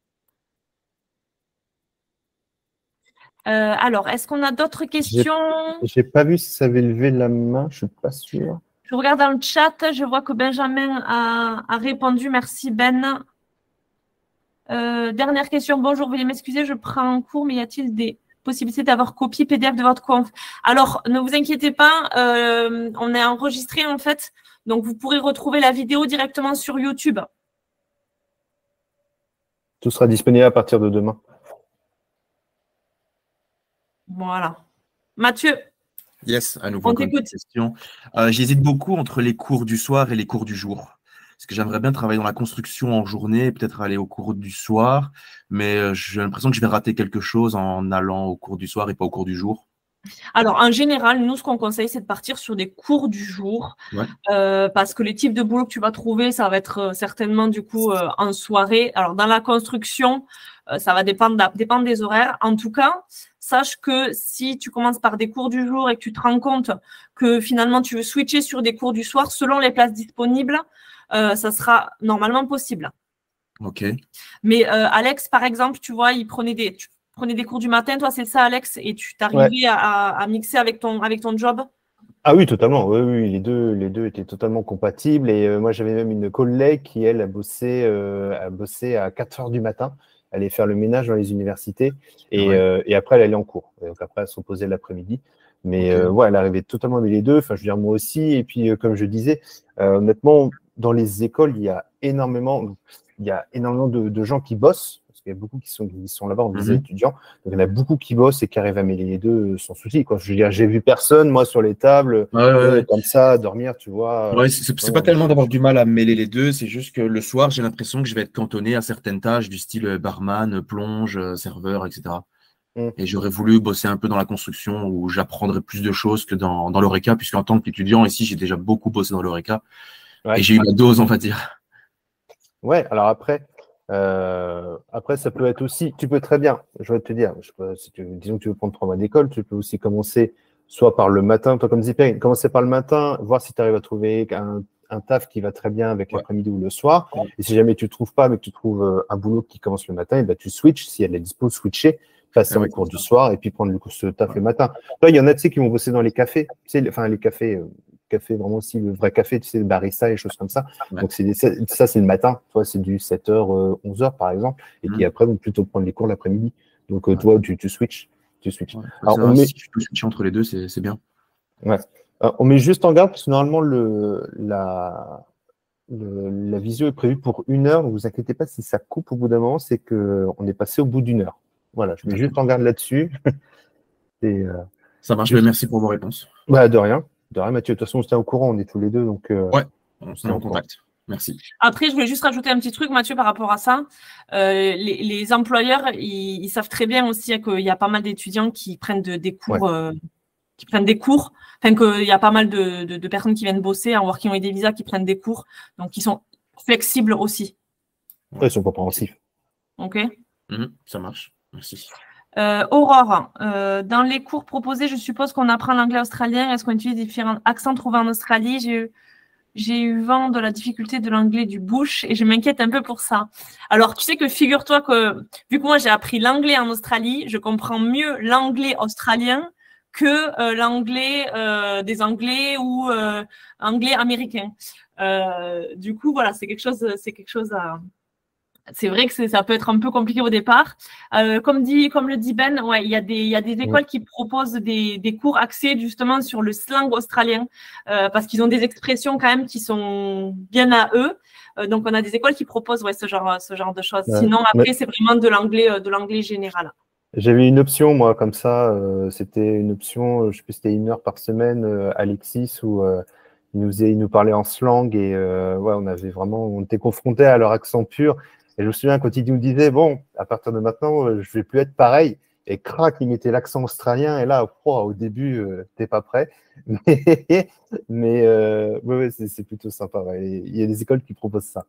alors, est-ce qu'on a d'autres questions? J'ai pas vu si ça avait levé la main, je suis pas sûr. Je regarde dans le chat, je vois que Benjamin a, a répondu. Merci Ben. Euh, dernière question. Bonjour, veuillez m'excuser, je prends un cours, mais y a-t-il des possibilités d'avoir copie P D F de votre conf? Alors, ne vous inquiétez pas, euh, on est enregistré en fait, donc vous pourrez retrouver la vidéo directement sur YouTube. Tout sera disponible à partir de demain. Voilà. Mathieu, Yes, à nouveau On encore une t'écoute. question. Euh, j'hésite beaucoup entre les cours du soir et les cours du jour. Parce que j'aimerais bien travailler dans la construction en journée et peut-être aller au cours du soir, mais euh, j'ai l'impression que je vais rater quelque chose en allant au cours du soir et pas au cours du jour. alors en général, nous, ce qu'on conseille, c'est de partir sur des cours du jour, Ouais. euh, parce que les types de boulot que tu vas trouver, ça va être euh, certainement du coup euh, en soirée. Alors dans la construction, euh, ça va dépendre, d'a- dépendre des horaires. En tout cas, sache que si tu commences par des cours du jour et que tu te rends compte que finalement tu veux switcher sur des cours du soir, selon les places disponibles, euh, ça sera normalement possible. Ok. Mais euh, Alex, par exemple, tu vois, il prenait des, tu prenais des cours du matin, toi, c'est ça, Alex, et tu t'arrivais à, à, à mixer avec ton, avec ton job? Ah oui, totalement. Oui, oui, les deux, les deux étaient totalement compatibles. Et euh, moi, j'avais même une collègue qui, elle, a bossé, euh, a bossé à quatre heures du matin. Elle allait faire le ménage dans les universités. Et, Ouais. euh, et après, elle allait en cours. Et donc après, elle se reposait l'après-midi. Mais Ok. euh, ouais, elle arrivait totalement à mêler les deux. Enfin, je veux dire, moi aussi. Et puis, euh, comme je disais, euh, honnêtement, dans les écoles, il y a énormément, il y a énormément de, de gens qui bossent. Parce qu'il y a beaucoup qui sont, qui sont là-bas en visa Mhm. étudiant. Donc, il y en a beaucoup qui bossent et qui arrivent à mêler les deux euh, sans souci, quoi. Je veux dire, j'ai vu personne, moi, sur les tables, Ouais, ouais, euh, ouais. comme ça, à dormir, tu vois. Ouais, c'est c'est non, pas non. tellement d'avoir du mal à mêler les deux, c'est juste que le soir, j'ai l'impression que je vais être cantonné à certaines tâches du style euh, barman, euh, plonge, euh, serveur, et cetera. Mm. Et j'aurais voulu bosser un peu dans la construction où j'apprendrais plus de choses que dans, dans l'Oreca, puisqu'en tant qu'étudiant ici, j'ai déjà beaucoup bossé dans l'Oreca Ouais. et j'ai eu ma dose, on va dire. Ouais, alors après, euh, après, ça peut être aussi, tu peux très bien, je vais te dire, je peux, si tu, disons que tu veux prendre trois mois d'école, tu peux aussi commencer soit par le matin, toi comme disait Perrine, commencer par le matin, voir si tu arrives à trouver un, un taf qui va très bien avec Ouais. l'après-midi ou le soir. Et si jamais tu ne trouves pas, mais que tu trouves euh, un boulot qui commence le matin, et ben tu switches, si elle est dispo, switcher, passer Ah en oui, cours c'est du ça. soir et puis prendre le coup ce taf le matin. Toi, il y en a, tu sais, qui vont bosser dans les cafés, tu sais, les- enfin les cafés, euh, café vraiment aussi le vrai café, tu sais, le barista et choses comme ça. Ouais. Donc c'est des- ça, ça, c'est le matin, toi c'est du sept heures, onze heures par exemple, et puis Mhm. après, vont plutôt prendre les cours l'après-midi. Donc euh, Ouais. toi, tu, tu switches, tu switches. Ouais. Alors, Ça on va, met, si je peux switcher entre les deux, c'est c'est bien. ouais. Euh, on met juste en garde parce que normalement le, la, le- la visio est prévue pour une heure. Ne vous inquiétez pas si ça coupe au bout d'un moment, c'est que on est passé au bout d'une heure. Voilà, je mets D'accord. juste en garde là-dessus. Et, euh, Ça marche, juste- mais merci pour vos réponses. bah, de rien, de rien, Mathieu. De toute façon, on se tient au courant, on est tous les deux, donc. euh, Ouais, on se c'est tient en encore. contact. Merci. Après, je voulais juste rajouter un petit truc, Mathieu, par rapport à ça. Euh, les, les employeurs, ils, ils savent très bien aussi qu'il y a pas mal d'étudiants qui prennent de- des cours, euh, qui prennent des cours. Enfin, qu'il y a pas mal de, de, de personnes qui viennent bosser en working holiday visa qui prennent des cours. Donc, ils sont flexibles aussi. Ouais, ils sont compréhensifs. OK? Mmh, ça marche. Merci. Euh, Aurore, euh, dans les cours proposés, je suppose qu'on apprend l'anglais australien. Est-ce qu'on utilise différents accents trouvés en Australie? J'ai eu, j'ai eu vent de la difficulté de l'anglais du bush et je m'inquiète un peu pour ça. Alors, tu sais que figure-toi que, vu que moi j'ai appris l'anglais en Australie, je comprends mieux l'anglais australien que euh, l'anglais euh, des Anglais ou euh, anglais américain. Euh, du coup, voilà, c'est quelque chose, c'est quelque chose à. C'est vrai que ça peut être un peu compliqué au départ. Euh, comme dit, comme le dit Ben, ouais, il y a des, il y a des écoles qui proposent des, des cours axés justement sur le slang australien euh, parce qu'ils ont des expressions quand même qui sont bien à eux. Euh, donc on a des écoles qui proposent ouais ce genre, ce genre de choses. Ouais. Sinon après Mais... c'est vraiment de l'anglais, de l'anglais général. J'avais une option moi comme ça. Euh, c'était une option, je sais plus, c'était une heure par semaine, euh, Alexis, où euh, il nous, il nous parlait en slang et euh, ouais, on avait vraiment, on était confrontés à leur accent pur. Et je me souviens quand il nous disait, bon, à partir de maintenant, je ne vais plus être pareil. Et crac, il mettait l'accent australien. Et là, oh, au début, euh, t'es pas prêt. Mais, mais euh, ouais, ouais, c'est plutôt sympa. Ouais. Il y a des écoles qui proposent ça.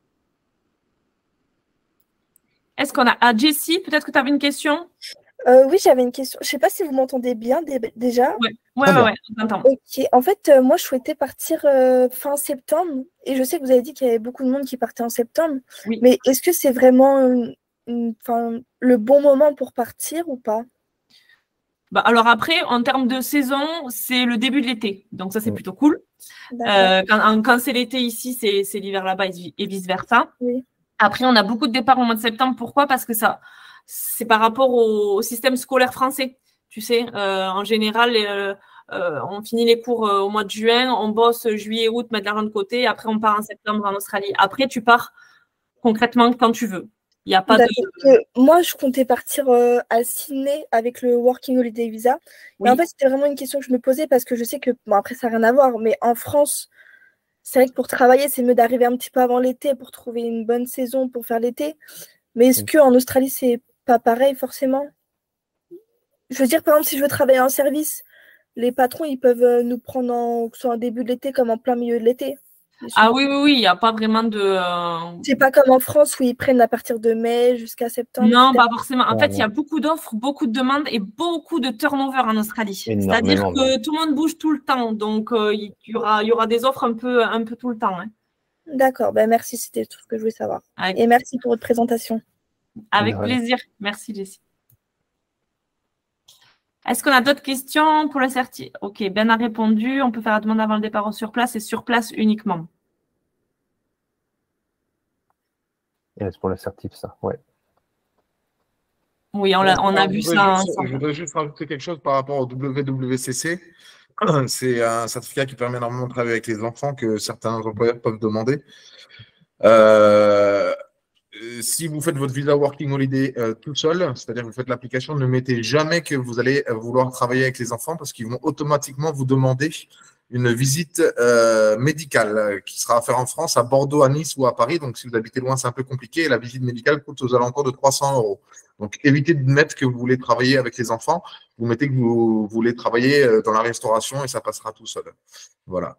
Est-ce qu'on a ah, Jessie, peut-être que tu avais une question? Euh, oui, j'avais une question. Je ne sais pas si vous m'entendez bien déjà. Oui, ouais, ouais, ouais, on t'entend. Ok. En fait, euh, moi, je souhaitais partir euh, fin septembre. Et je sais que vous avez dit qu'il y avait beaucoup de monde qui partait en septembre. Oui. Mais est-ce que c'est vraiment une, une, enfin, le bon moment pour partir ou pas? Bah, alors après, en termes de saison, c'est le début de l'été. Donc ça, c'est plutôt cool. Euh, quand quand c'est l'été ici, c'est l'hiver là-bas et vice-versa. Oui. Après, on a beaucoup de départs au mois de septembre. Pourquoi? Parce que ça, c'est par rapport au, au système scolaire français. Tu sais, euh, en général, euh, euh, on finit les cours euh, au mois de juin, on bosse juillet, août, mettre l'argent de côté, et après on part en septembre en Australie. Après, tu pars concrètement quand tu veux. Il n'y a pas de... Euh, moi, je comptais partir euh, à Sydney avec le Working Holiday Visa. Oui. Et en fait, c'était vraiment une question que je me posais parce que je sais que, bon, après, ça n'a rien à voir, mais en France, c'est vrai que pour travailler, c'est mieux d'arriver un petit peu avant l'été pour trouver une bonne saison pour faire l'été. Mais est-ce oui. qu'en Australie, c'est pas pareil forcément? Je veux dire, par exemple, si je veux travailler en service, les patrons, ils peuvent nous prendre en, soit en début de l'été comme en plein milieu de l'été. Ah oui, oui, oui, il n'y a pas vraiment de... Euh... C'est pas comme en France où ils prennent à partir de mai jusqu'à septembre. Non, pas forcément. En ouais, fait, il y a beaucoup d'offres, beaucoup de demandes et beaucoup de turnover en Australie. C'est-à-dire que ouais. tout le monde bouge tout le temps. Donc, euh, il, y aura, il y aura des offres un peu, un peu tout le temps. Hein. D'accord, ben merci, c'était tout ce que je voulais savoir. Avec... Et merci pour votre présentation. Avec ouais. plaisir. Merci, Jessie. Est-ce qu'on a d'autres questions pour le certif? Ok, Ben a répondu. On peut faire la demande avant le départ sur place et sur place uniquement. C'est pour l'assertif, ça, ouais. Oui, on a, on a vu ça. Juste, je voudrais juste rajouter quelque chose par rapport au W W C C. C'est un certificat qui permet énormément de travailler avec les enfants que certains employeurs peuvent demander. Euh, si vous faites votre visa Working Holiday euh, tout seul, c'est-à-dire que vous faites l'application, ne mettez jamais que vous allez vouloir travailler avec les enfants parce qu'ils vont automatiquement vous demander une visite euh, médicale qui sera à faire en France, à Bordeaux, à Nice ou à Paris. Donc, si vous habitez loin, c'est un peu compliqué. Et la visite médicale coûte aux alentours de trois cents euros. Donc, évitez de mettre que vous voulez travailler avec les enfants. Vous mettez que vous voulez travailler dans la restauration et ça passera tout seul. Voilà.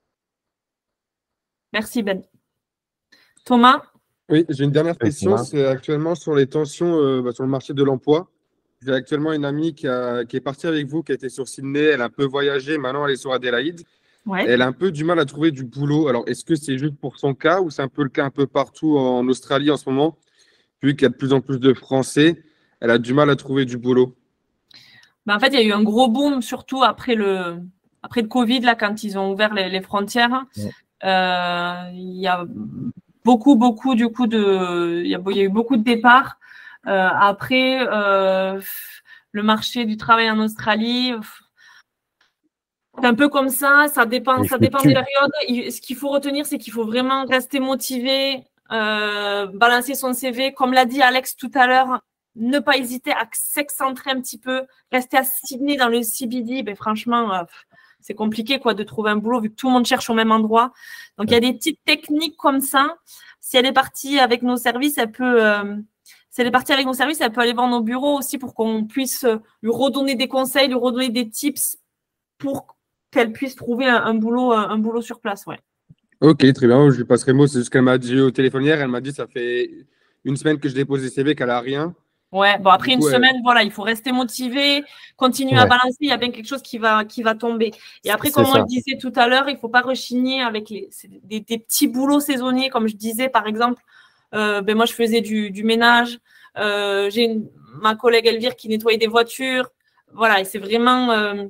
Merci, Ben. Thomas? Oui, j'ai une dernière question. C'est actuellement sur les tensions euh, bah, sur le marché de l'emploi. J'ai actuellement une amie qui, a, qui est partie avec vous, qui a été sur Sydney. Elle a un peu voyagé. Maintenant, elle est sur Adélaïde. Ouais. Elle a un peu du mal à trouver du boulot. Alors, est-ce que c'est juste pour son cas ou c'est un peu le cas un peu partout en Australie en ce moment? Vu qu'il y a de plus en plus de Français, elle a du mal à trouver du boulot. Ben, en fait, il y a eu un gros boom, surtout après le, après le Covid, là, quand ils ont ouvert les, les frontières. Ouais. Euh, il y a beaucoup, beaucoup, du coup, de, il y a, il y a eu beaucoup de départs. Euh, après, euh, le marché du travail en Australie, c'est un peu comme ça, ça dépend, ça dépend des périodes. Ce qu'il faut retenir, c'est qu'il faut vraiment rester motivé, euh, balancer son C V. Comme l'a dit Alex tout à l'heure, ne pas hésiter à s'excentrer un petit peu, rester à Sydney dans le C B D. Ben, franchement, euh, c'est compliqué quoi, de trouver un boulot vu que tout le monde cherche au même endroit. Donc, il y a des petites techniques comme ça. Si elle est partie avec nos services, elle peut... Euh, Si elle est partie avec nos services, elle peut aller voir nos bureaux aussi pour qu'on puisse lui redonner des conseils, lui redonner des tips pour qu'elle puisse trouver un, un, boulot, un boulot sur place. Ouais. Ok, très bien. Je lui passerai le mot. C'est juste qu'elle m'a dit au téléphone hier, elle m'a dit ça fait une semaine que je dépose des C V qu'elle a rien. Ouais, bon, après Du une coup, euh, semaine, voilà, il faut rester motivé, continuer à Ouais, balancer, il y a bien quelque chose qui va, qui va tomber. Et après, c'est comme on le ça. disait tout à l'heure, il ne faut pas rechigner avec les, c'est des, des petits boulots saisonniers, comme je disais, par exemple, euh, ben moi, je faisais du, du ménage, euh, j'ai une- ma collègue Elvire qui nettoyait des voitures, voilà, et c'est vraiment, euh,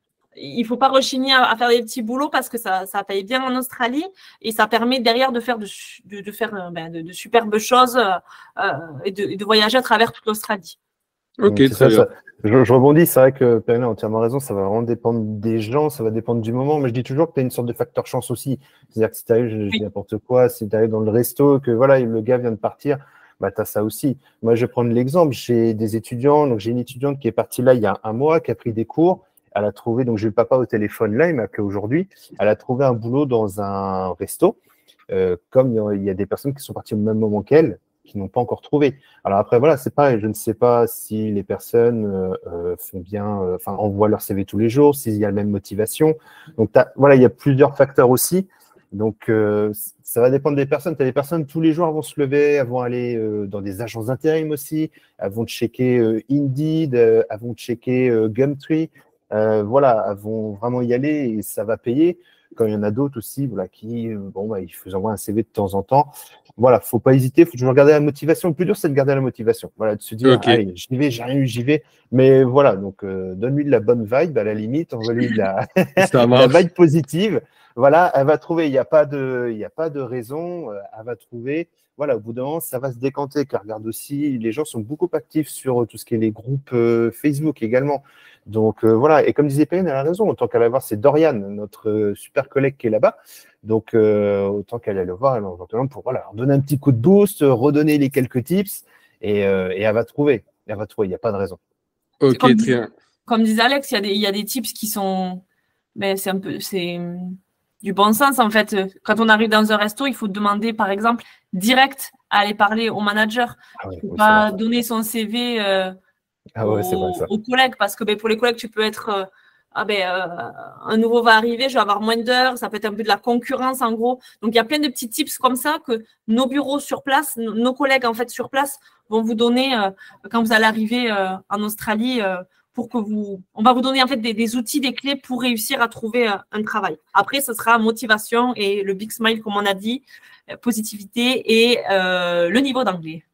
il ne faut pas rechigner à, à faire des petits boulots parce que ça, ça paye bien en Australie et ça permet derrière de faire de, su- de, de faire, euh, ben, de, de superbes choses euh, euh, et, de, et de voyager à travers toute l'Australie. Ok, Mm, c'est très ça, bien. ça. Je, je rebondis, c'est vrai que Perrine a entièrement raison, ça va vraiment dépendre des gens, ça va dépendre du moment, mais je dis toujours que tu as une sorte de facteur chance aussi. C'est-à-dire que si tu arrives, je, je dis Oui. n'importe quoi, si tu arrives dans le resto, que voilà, le gars vient de partir, bah, tu as ça aussi. Moi, je vais prendre l'exemple, j'ai des étudiants, donc j'ai une étudiante qui est partie là il y a un mois, qui a pris des cours, elle a trouvé, donc j'ai le papa au téléphone là, il m'a appelé aujourd'hui, elle a trouvé un boulot dans un resto, euh, comme il y, a, il y a des personnes qui sont parties au même moment qu'elle, qui n'ont pas encore trouvé. Alors après, voilà, c'est pareil, je ne sais pas si les personnes euh, euh, font bien, euh, enfin, envoient leur C V tous les jours, s'il y a la même motivation. Donc, t'as- voilà, il y a plusieurs facteurs aussi. Donc, euh, ça va dépendre des personnes. Tu as des personnes, tous les jours, elles vont se lever, elles vont aller euh, dans des agences d'intérim aussi, elles vont checker euh, Indeed, euh, elles vont checker euh, Gumtree. Euh, voilà, elles vont vraiment y aller et ça va payer. Quand il y en a d'autres aussi, voilà, qui, euh, bon, bah, ils vous envoient un C V de temps en temps. Voilà, faut pas hésiter, faut toujours garder la motivation. Le plus dur, c'est de garder la motivation. Voilà, de se dire, Ok, allez, j'y vais, j'ai rien eu, j'y vais. Mais voilà, donc euh, donne-lui de la bonne vibe, à la limite, envoie-lui de la, ça de la marche. vibe positive. Voilà, elle va trouver, il n'y a pas de, il y a pas de raison, euh, elle va trouver. Voilà, au bout d'un moment, ça va se décanter. Car regarde aussi, les gens sont beaucoup actifs sur tout ce qui est les groupes euh, Facebook également. Donc euh, voilà, et comme disait Perrine, elle a raison. Autant qu'elle va voir, c'est Dorian, notre euh, super collègue qui est là-bas. Donc, euh, autant qu'elle aille le voir éventuellement pour voilà, leur donner un petit coup de boost, redonner les quelques tips et, euh, et elle va trouver. Elle va trouver, il n'y a pas de raison. C'est Ok, Comme, très dis- bien. comme disait Alex, il y a des, il y a des tips qui sont, ben, c'est un peu, c'est hum, du bon sens en fait. Quand on arrive dans un resto, il faut demander, par exemple, direct à aller parler au manager. Ah Il ouais, ne faut oui, c'est vrai. pas donner son C V euh, Ah ouais, c'est vrai aux, ça. aux collègues parce que ben, pour les collègues, tu peux être euh, ah ben, euh, un nouveau va arriver, je vais avoir moins d'heures, ça peut être un peu de la concurrence en gros. Donc il y a plein de petits tips comme ça que nos bureaux sur place, nos nos collègues en fait sur place vont vous donner euh, quand vous allez arriver euh, en Australie euh, pour que vous, on va vous donner en fait des, des outils, des clés pour réussir à trouver euh, un travail. Après, ce sera motivation et le big smile comme on a dit, euh, positivité et euh, le niveau d'anglais.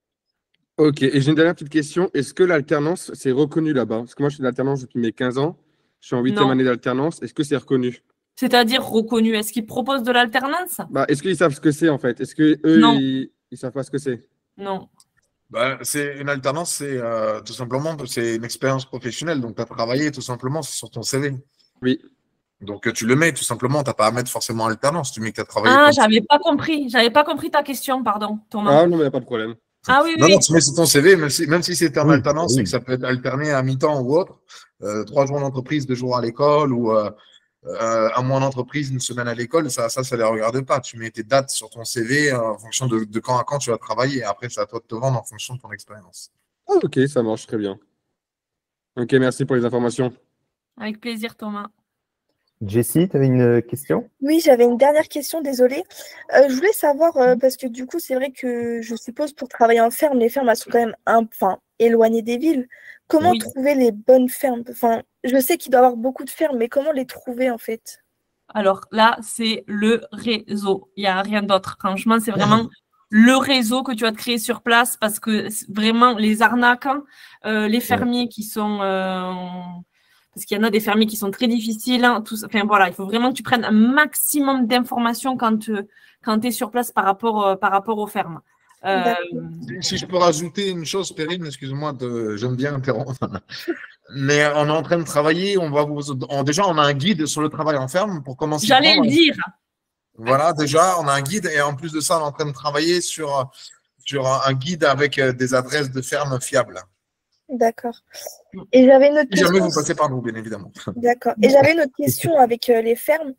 Ok, et j'ai une dernière petite question. Est-ce que l'alternance, c'est reconnu là-bas? Parce que moi, je fais de l'alternance depuis mes quinze ans. Je suis en huitième Non, année d'alternance. Est-ce que c'est reconnu? c'est-à-dire reconnu. Est-ce qu'ils proposent de l'alternance? Bah, est-ce qu'ils savent ce que c'est en fait? Est-ce que eux, Non, ils, ils savent pas ce que c'est? non. Ben, c'est une alternance, c'est euh, tout simplement, c'est une expérience professionnelle. Donc, tu as travaillé tout simplement, c'est sur ton C V. Oui. Donc, euh, tu le mets tout simplement, tu n'as pas à mettre forcément alternance. Tu mets que tu as travaillé Ah, comme ça. j'avais pas compris. J'avais pas compris ta question, pardon, Thomas. Ah non, mais il n'y a pas de problème. Ah oui, Non, oui, non, oui. tu mets sur ton C V, même si, même si c'est en Oui, alternance, c'est que oui. ça peut être alterné à mi-temps ou autre. Euh, trois jours d'entreprise, deux jours à l'école ou euh, euh, un mois d'entreprise, une semaine à l'école. Ça, ça, ça ne les regarde pas. Tu mets tes dates sur ton C V euh, en fonction de, de quand à quand tu vas travailler. Après, c'est à toi de te vendre en fonction de ton expérience. Ah, ok, ça marche très bien. Ok, merci pour les informations. Avec plaisir, Thomas. Jessie, tu avais une question? Oui, j'avais une dernière question, désolée. Euh, je voulais savoir, euh, parce que du coup, c'est vrai que je suppose pour travailler en ferme, les fermes elles sont quand même un, enfin, éloignées des villes. Comment Oui. trouver les bonnes fermes? Enfin, je sais qu'il doit y avoir beaucoup de fermes, mais comment les trouver en fait? Alors là, c'est le réseau. Il n'y a rien d'autre. Franchement, c'est vraiment le réseau que tu vas te créer sur place parce que c'est vraiment les arnaques, hein, euh, les fermiers qui sont. euh, parce qu'il y en a des fermiers qui sont très difficiles. Hein, tout, enfin voilà, il faut vraiment que tu prennes un maximum d'informations quand, euh, quand tu es sur place par rapport, euh, par rapport aux fermes. Euh, D'accord. Si, si je peux rajouter une chose, Perrine, excuse-moi, de- j'aime bien interrompre. Mais on est en train de travailler. On va vous, on- déjà, on a un guide sur le travail en ferme pour commencer. J'allais le dire. Voilà, déjà, on a un guide et en plus de ça, on est en train de travailler sur, sur un guide avec euh, des adresses de fermes fiables. D'accord. Et j'avais une autre Si jamais question. vous passez par nous, bien évidemment. D'accord. Et j'avais une autre question avec euh, les fermes.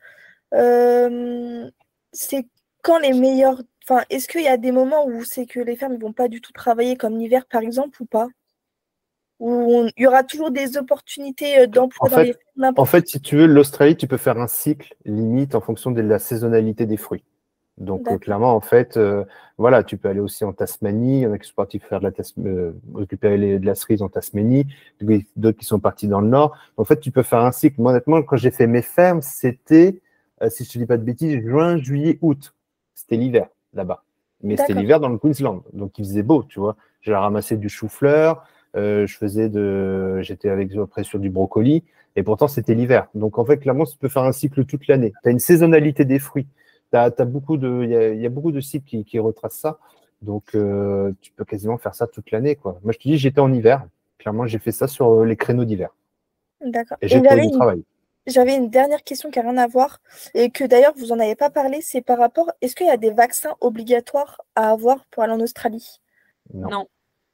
Euh, c'est quand les meilleurs. Enfin, est-ce qu'il y a des moments où c'est que les fermes ne vont pas du tout travailler, comme l'hiver par exemple, ou pas? Où on- il y aura toujours des opportunités euh, d'emploi En dans les fait, fermes, en n'importe. fait, si tu veux, l'Australie, tu peux faire un cycle limite en fonction de la saisonnalité des fruits. Donc, euh, clairement, en fait, euh, voilà, tu peux aller aussi en Tasmanie. Il y en a qui sont partis faire de la Tas- euh, récupérer les- de la cerise en Tasmanie, d'autres qui sont partis dans le Nord. En fait, tu peux faire un cycle. Moi, honnêtement, quand j'ai fait mes fermes, c'était, euh, si je te dis pas de bêtises, juin, juillet, août. C'était l'hiver là-bas. Mais c'était D'accord. l'hiver dans le Queensland. Donc, il faisait beau, tu vois. J'ai ramassé du chou-fleur, euh, je faisais de, j'étais avec après sur du brocoli, et pourtant, c'était l'hiver. Donc, en fait, clairement, tu peux faire un cycle toute l'année. Tu as une saisonnalité des fruits. T'as, t'as beaucoup de, il y a, y a beaucoup de sites qui, qui retracent ça. Donc, euh, tu peux quasiment faire ça toute l'année, quoi. Moi, je te dis, j'étais en hiver. Clairement, j'ai fait ça sur euh, les créneaux d'hiver. D'accord. Et Et j'ai trouvé j'avais du une, travail. j'avais une dernière question qui n'a rien à voir et que d'ailleurs, vous n'en avez pas parlé. C'est par rapport, est-ce qu'il y a des vaccins obligatoires à avoir pour aller en Australie? Non. Non.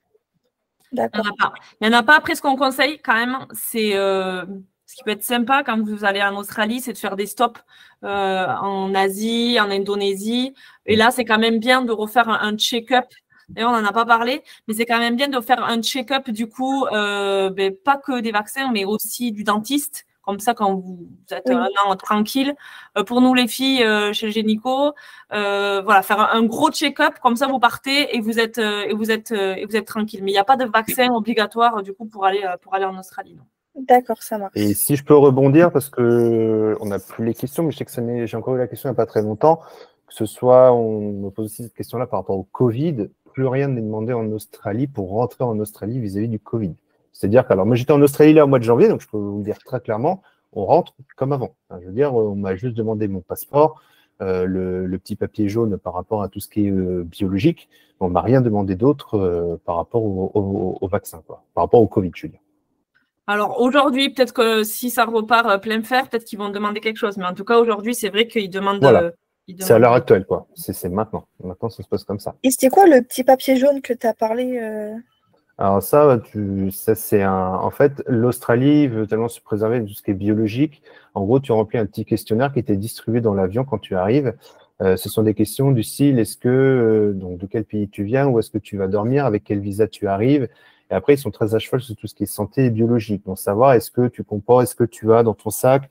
Il n'y D'accord. en a pas. Il n'y en a pas. Après, ce qu'on conseille quand même, c'est euh, ce qui peut être sympa quand vous allez en Australie, c'est de faire des stops euh, en Asie, en Indonésie. Et là, c'est quand même bien de refaire un, un check-up. D'ailleurs, on n'en a pas parlé, mais c'est quand même bien de faire un check-up, du coup, euh, ben, pas que des vaccins, mais aussi du dentiste. Comme ça, quand vous êtes Oui. un an tranquille. Euh, pour nous, les filles, euh, chez le gynéco, euh, voilà, faire un, un gros check-up. Comme ça, vous partez et vous êtes, euh, et vous êtes, euh, et vous êtes tranquille. Mais il n'y a pas de vaccin obligatoire, euh, du coup, pour aller, euh, pour aller en Australie. Non. D'accord, ça marche. Et si je peux rebondir, parce que on n'a plus les questions, mais je sais que ça n'est- j'ai encore eu la question il n'y a pas très longtemps, que ce soit, on me pose aussi cette question-là par rapport au Covid, plus rien n'est demandé en Australie pour rentrer en Australie vis-à-vis du Covid. C'est-à-dire que, alors moi j'étais en Australie là au mois de janvier, donc je peux vous le dire très clairement, on rentre comme avant. Enfin, je veux dire, on m'a juste demandé mon passeport, euh, le, le petit papier jaune par rapport à tout ce qui est euh, biologique. On m'a rien demandé d'autre euh, par rapport au, au, au vaccin, quoi, par rapport au Covid, je veux dire. Alors aujourd'hui, peut-être que si ça repart euh, plein fer, peut-être qu'ils vont demander quelque chose. Mais en tout cas, aujourd'hui, c'est vrai qu'ils demandent. Voilà. euh, ils C'est à demandent- l'heure actuelle, quoi. C'est c'est maintenant. Maintenant, ça se passe comme ça. Et c'était quoi le petit papier jaune que tu as parlé euh, Alors ça, tu, ça c'est un. En fait, l'Australie veut tellement se préserver de tout ce qui est biologique. En gros, tu remplis un petit questionnaire qui était distribué dans l'avion quand tu arrives. Euh, ce sont des questions du style est-ce que euh, donc de quel pays tu viens, où est-ce que tu vas dormir, avec quel visa tu arrives. Et après, ils sont très à cheval sur tout ce qui est santé et biologique. Donc savoir est-ce que tu comportes, est-ce que tu as dans ton sac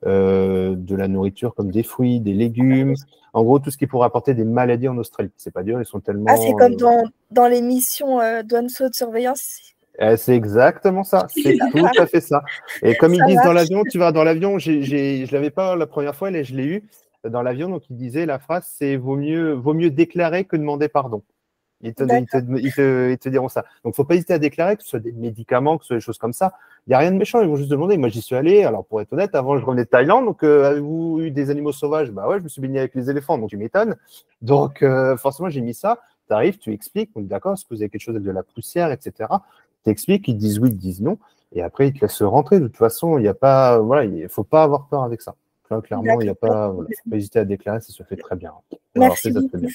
euh, de la nourriture comme des fruits, des légumes. En gros, tout ce qui pourrait apporter des maladies en Australie. C'est pas dur, ils sont tellement. Ah, c'est comme euh, dans, dans les missions euh, douane-saut de surveillance. Euh, c'est exactement ça, c'est tout à fait ça. Et comme ils Ça disent dans marche. l'avion, tu vas dans l'avion, j'ai, j'ai, je l'avais pas la première fois, là je l'ai eu dans l'avion, donc il disait la phrase c'est vaut mieux, vaut mieux déclarer que demander pardon. Ils te, ils, te, ils, te, ils te diront ça. Donc faut pas hésiter à déclarer, que ce soit des médicaments, que ce soit des choses comme ça. Il n'y a rien de méchant, ils vont juste demander. Moi j'y suis allé, alors pour être honnête, avant je revenais de Thaïlande, donc euh, avez-vous eu des animaux sauvages? Bah ouais, je me suis baigné avec les éléphants, donc tu m'étonnes. Donc euh, forcément j'ai mis ça. Tu arrives, tu expliques, on est d'accord, est-ce que vous avez quelque chose avec de la poussière, et cetera. Tu expliques, ils disent oui, ils disent non, et après ils te laissent rentrer. De toute façon, il n'y a pas, voilà, il faut pas avoir peur avec ça. Là, clairement, il n'y a pas, voilà, faut pas hésiter à déclarer, ça se fait très bien. Merci Alors, beaucoup. bien.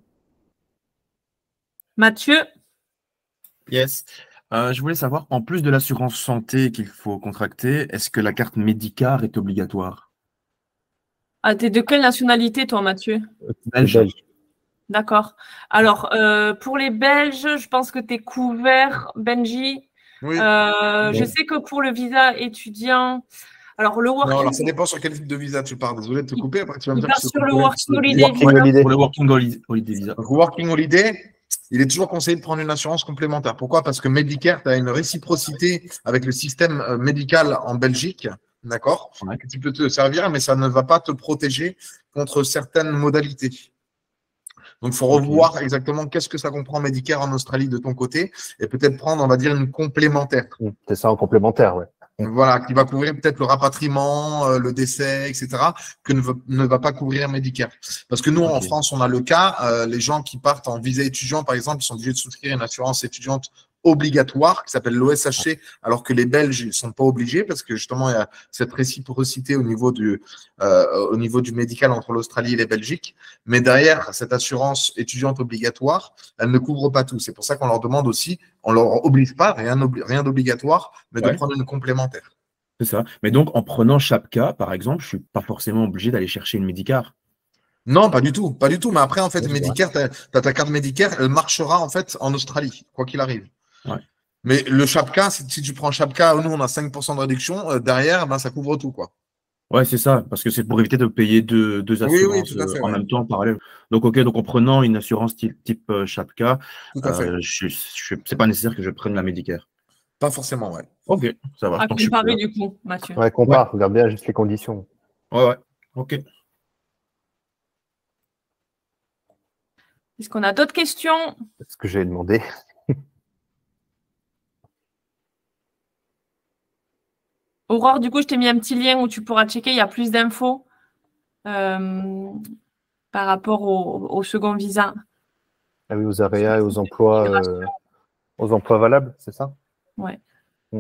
Mathieu, Yes. Euh, je voulais savoir, en plus de l'assurance santé qu'il faut contracter, est-ce que la carte Médicare est obligatoire? ah, t'es de quelle nationalité, toi, Mathieu? Belge. Belge. D'accord. Alors, euh, pour les Belges, je pense que tu es couvert, Benji. Oui. Euh, Oui. Je sais que pour le visa étudiant, alors le Non, working, alors ça dépend sur quel type de visa tu pars. Désolé de te couper. Après, tu vas me il dire part que c'est sur le complet. working holiday Working visa. holiday. Pour le Working Holi- Holiday Visa. Donc, Working Holiday, il est toujours conseillé de prendre une assurance complémentaire. Pourquoi? Parce que Medicare, tu as une réciprocité avec le système euh, médical en Belgique, d'accord? Ouais. Que tu peux te servir, mais ça ne va pas te protéger contre certaines modalités. Donc, il faut revoir exactement qu'est-ce que ça comprend Medicare en Australie de ton côté et peut-être prendre, on va dire, une complémentaire. C'est ça en complémentaire, ouais. Voilà, qui va couvrir peut-être le rapatriement, euh, le décès, et cetera, que ne va, ne va pas couvrir Medicare. Parce que nous, en Ok. France, on a le cas, euh, les gens qui partent en visa étudiant, par exemple, ils sont obligés de souscrire une assurance étudiante obligatoire qui s'appelle l'O S H C, alors que les Belges ne sont pas obligés parce que justement, il y a cette réciprocité au niveau du, euh, au niveau du médical entre l'Australie et les Belgiques. Mais derrière, cette assurance étudiante obligatoire, elle ne couvre pas tout. C'est pour ça qu'on leur demande aussi, on leur oblige pas, rien, obli- rien d'obligatoire, mais Ouais. de prendre une complémentaire. C'est ça. Mais donc, en prenant Chapka, par exemple, je ne suis pas forcément obligé d'aller chercher une Médicare. Non, pas du tout, pas du tout. Mais après, en fait, Ouais, c'est Medicare, t'as, t'as ta carte Medicare, elle marchera en fait en Australie, quoi qu'il arrive. Ouais. Mais le Chapka, si, si tu prends Chapka, nous on a cinq pour cent de réduction, euh, derrière, ben, ça couvre tout, quoi. Ouais, c'est ça, parce que c'est pour éviter de payer deux, deux Oui, oui, assurances tout à fait, euh, en ouais. même temps en parallèle. Donc, ok, donc en prenant une assurance type, type euh, Chapka, Tout à fait. euh, je, je, c'est pas nécessaire que je prenne la Medicare. Pas forcément, ouais. Ok, ça va. À tant que je suis comparer clair. du coup, Mathieu. Ouais, compare, regarde bien juste les conditions. Ouais, ouais. Ok. Est-ce qu'on a d'autres questions? C'est ce que j'ai demandé. Aurore, du coup, je t'ai mis un petit lien où tu pourras checker, il y a plus d'infos euh, par rapport au, au second visa. Ah oui, aux A R E A et aux emplois, euh, aux emplois valables, c'est ça? Ouais. Mm.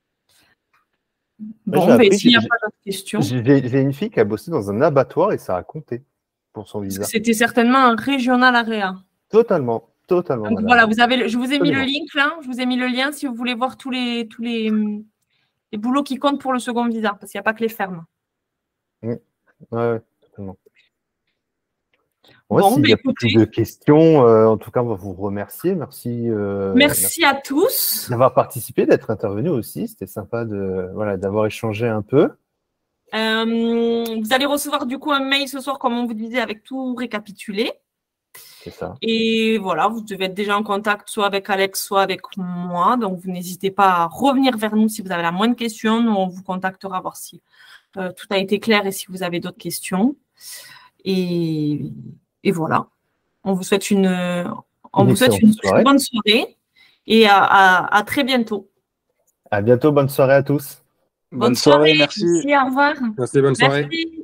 Bon, J'ai ben, appris, s'il n'y a j'ai- pas d'autres questions, J'ai j'ai une fille qui a bossé dans un abattoir et ça a compté pour son visa. c'était certainement un régional area. Totalement, totalement, Donc madame. voilà, vous avez, le- je vous ai mis le Absolument. link là, je vous ai mis le lien si vous voulez voir tous les, tous les, hum, les boulots qui comptent pour le second visa, parce qu'il n'y a pas que les fermes. Mm. Ouais, ouais, totalement. Ouais, Bon, s'il ben, n'y a plus écoutez, de questions, euh, en tout cas, on va vous remercier. Merci, euh, merci à tous. d'avoir participé, d'être intervenu aussi. C'était sympa de, voilà, d'avoir échangé un peu. Euh, vous allez recevoir du coup un mail ce soir, comme on vous disait, avec tout récapitulé. C'est ça. Et voilà, vous devez être déjà en contact soit avec Alex, soit avec moi. Donc, vous n'hésitez pas à revenir vers nous si vous avez la moindre question. Nous, on vous contactera voir si euh, tout a été clair et si vous avez d'autres questions. Et, et voilà. On vous souhaite une, on Une vous souhaite excellente une soirée. bonne soirée et à, à, à très bientôt. À bientôt. Bonne soirée à tous. Bonne soirée. soirée, merci. Merci, au revoir. Merci, bonne soirée. Merci.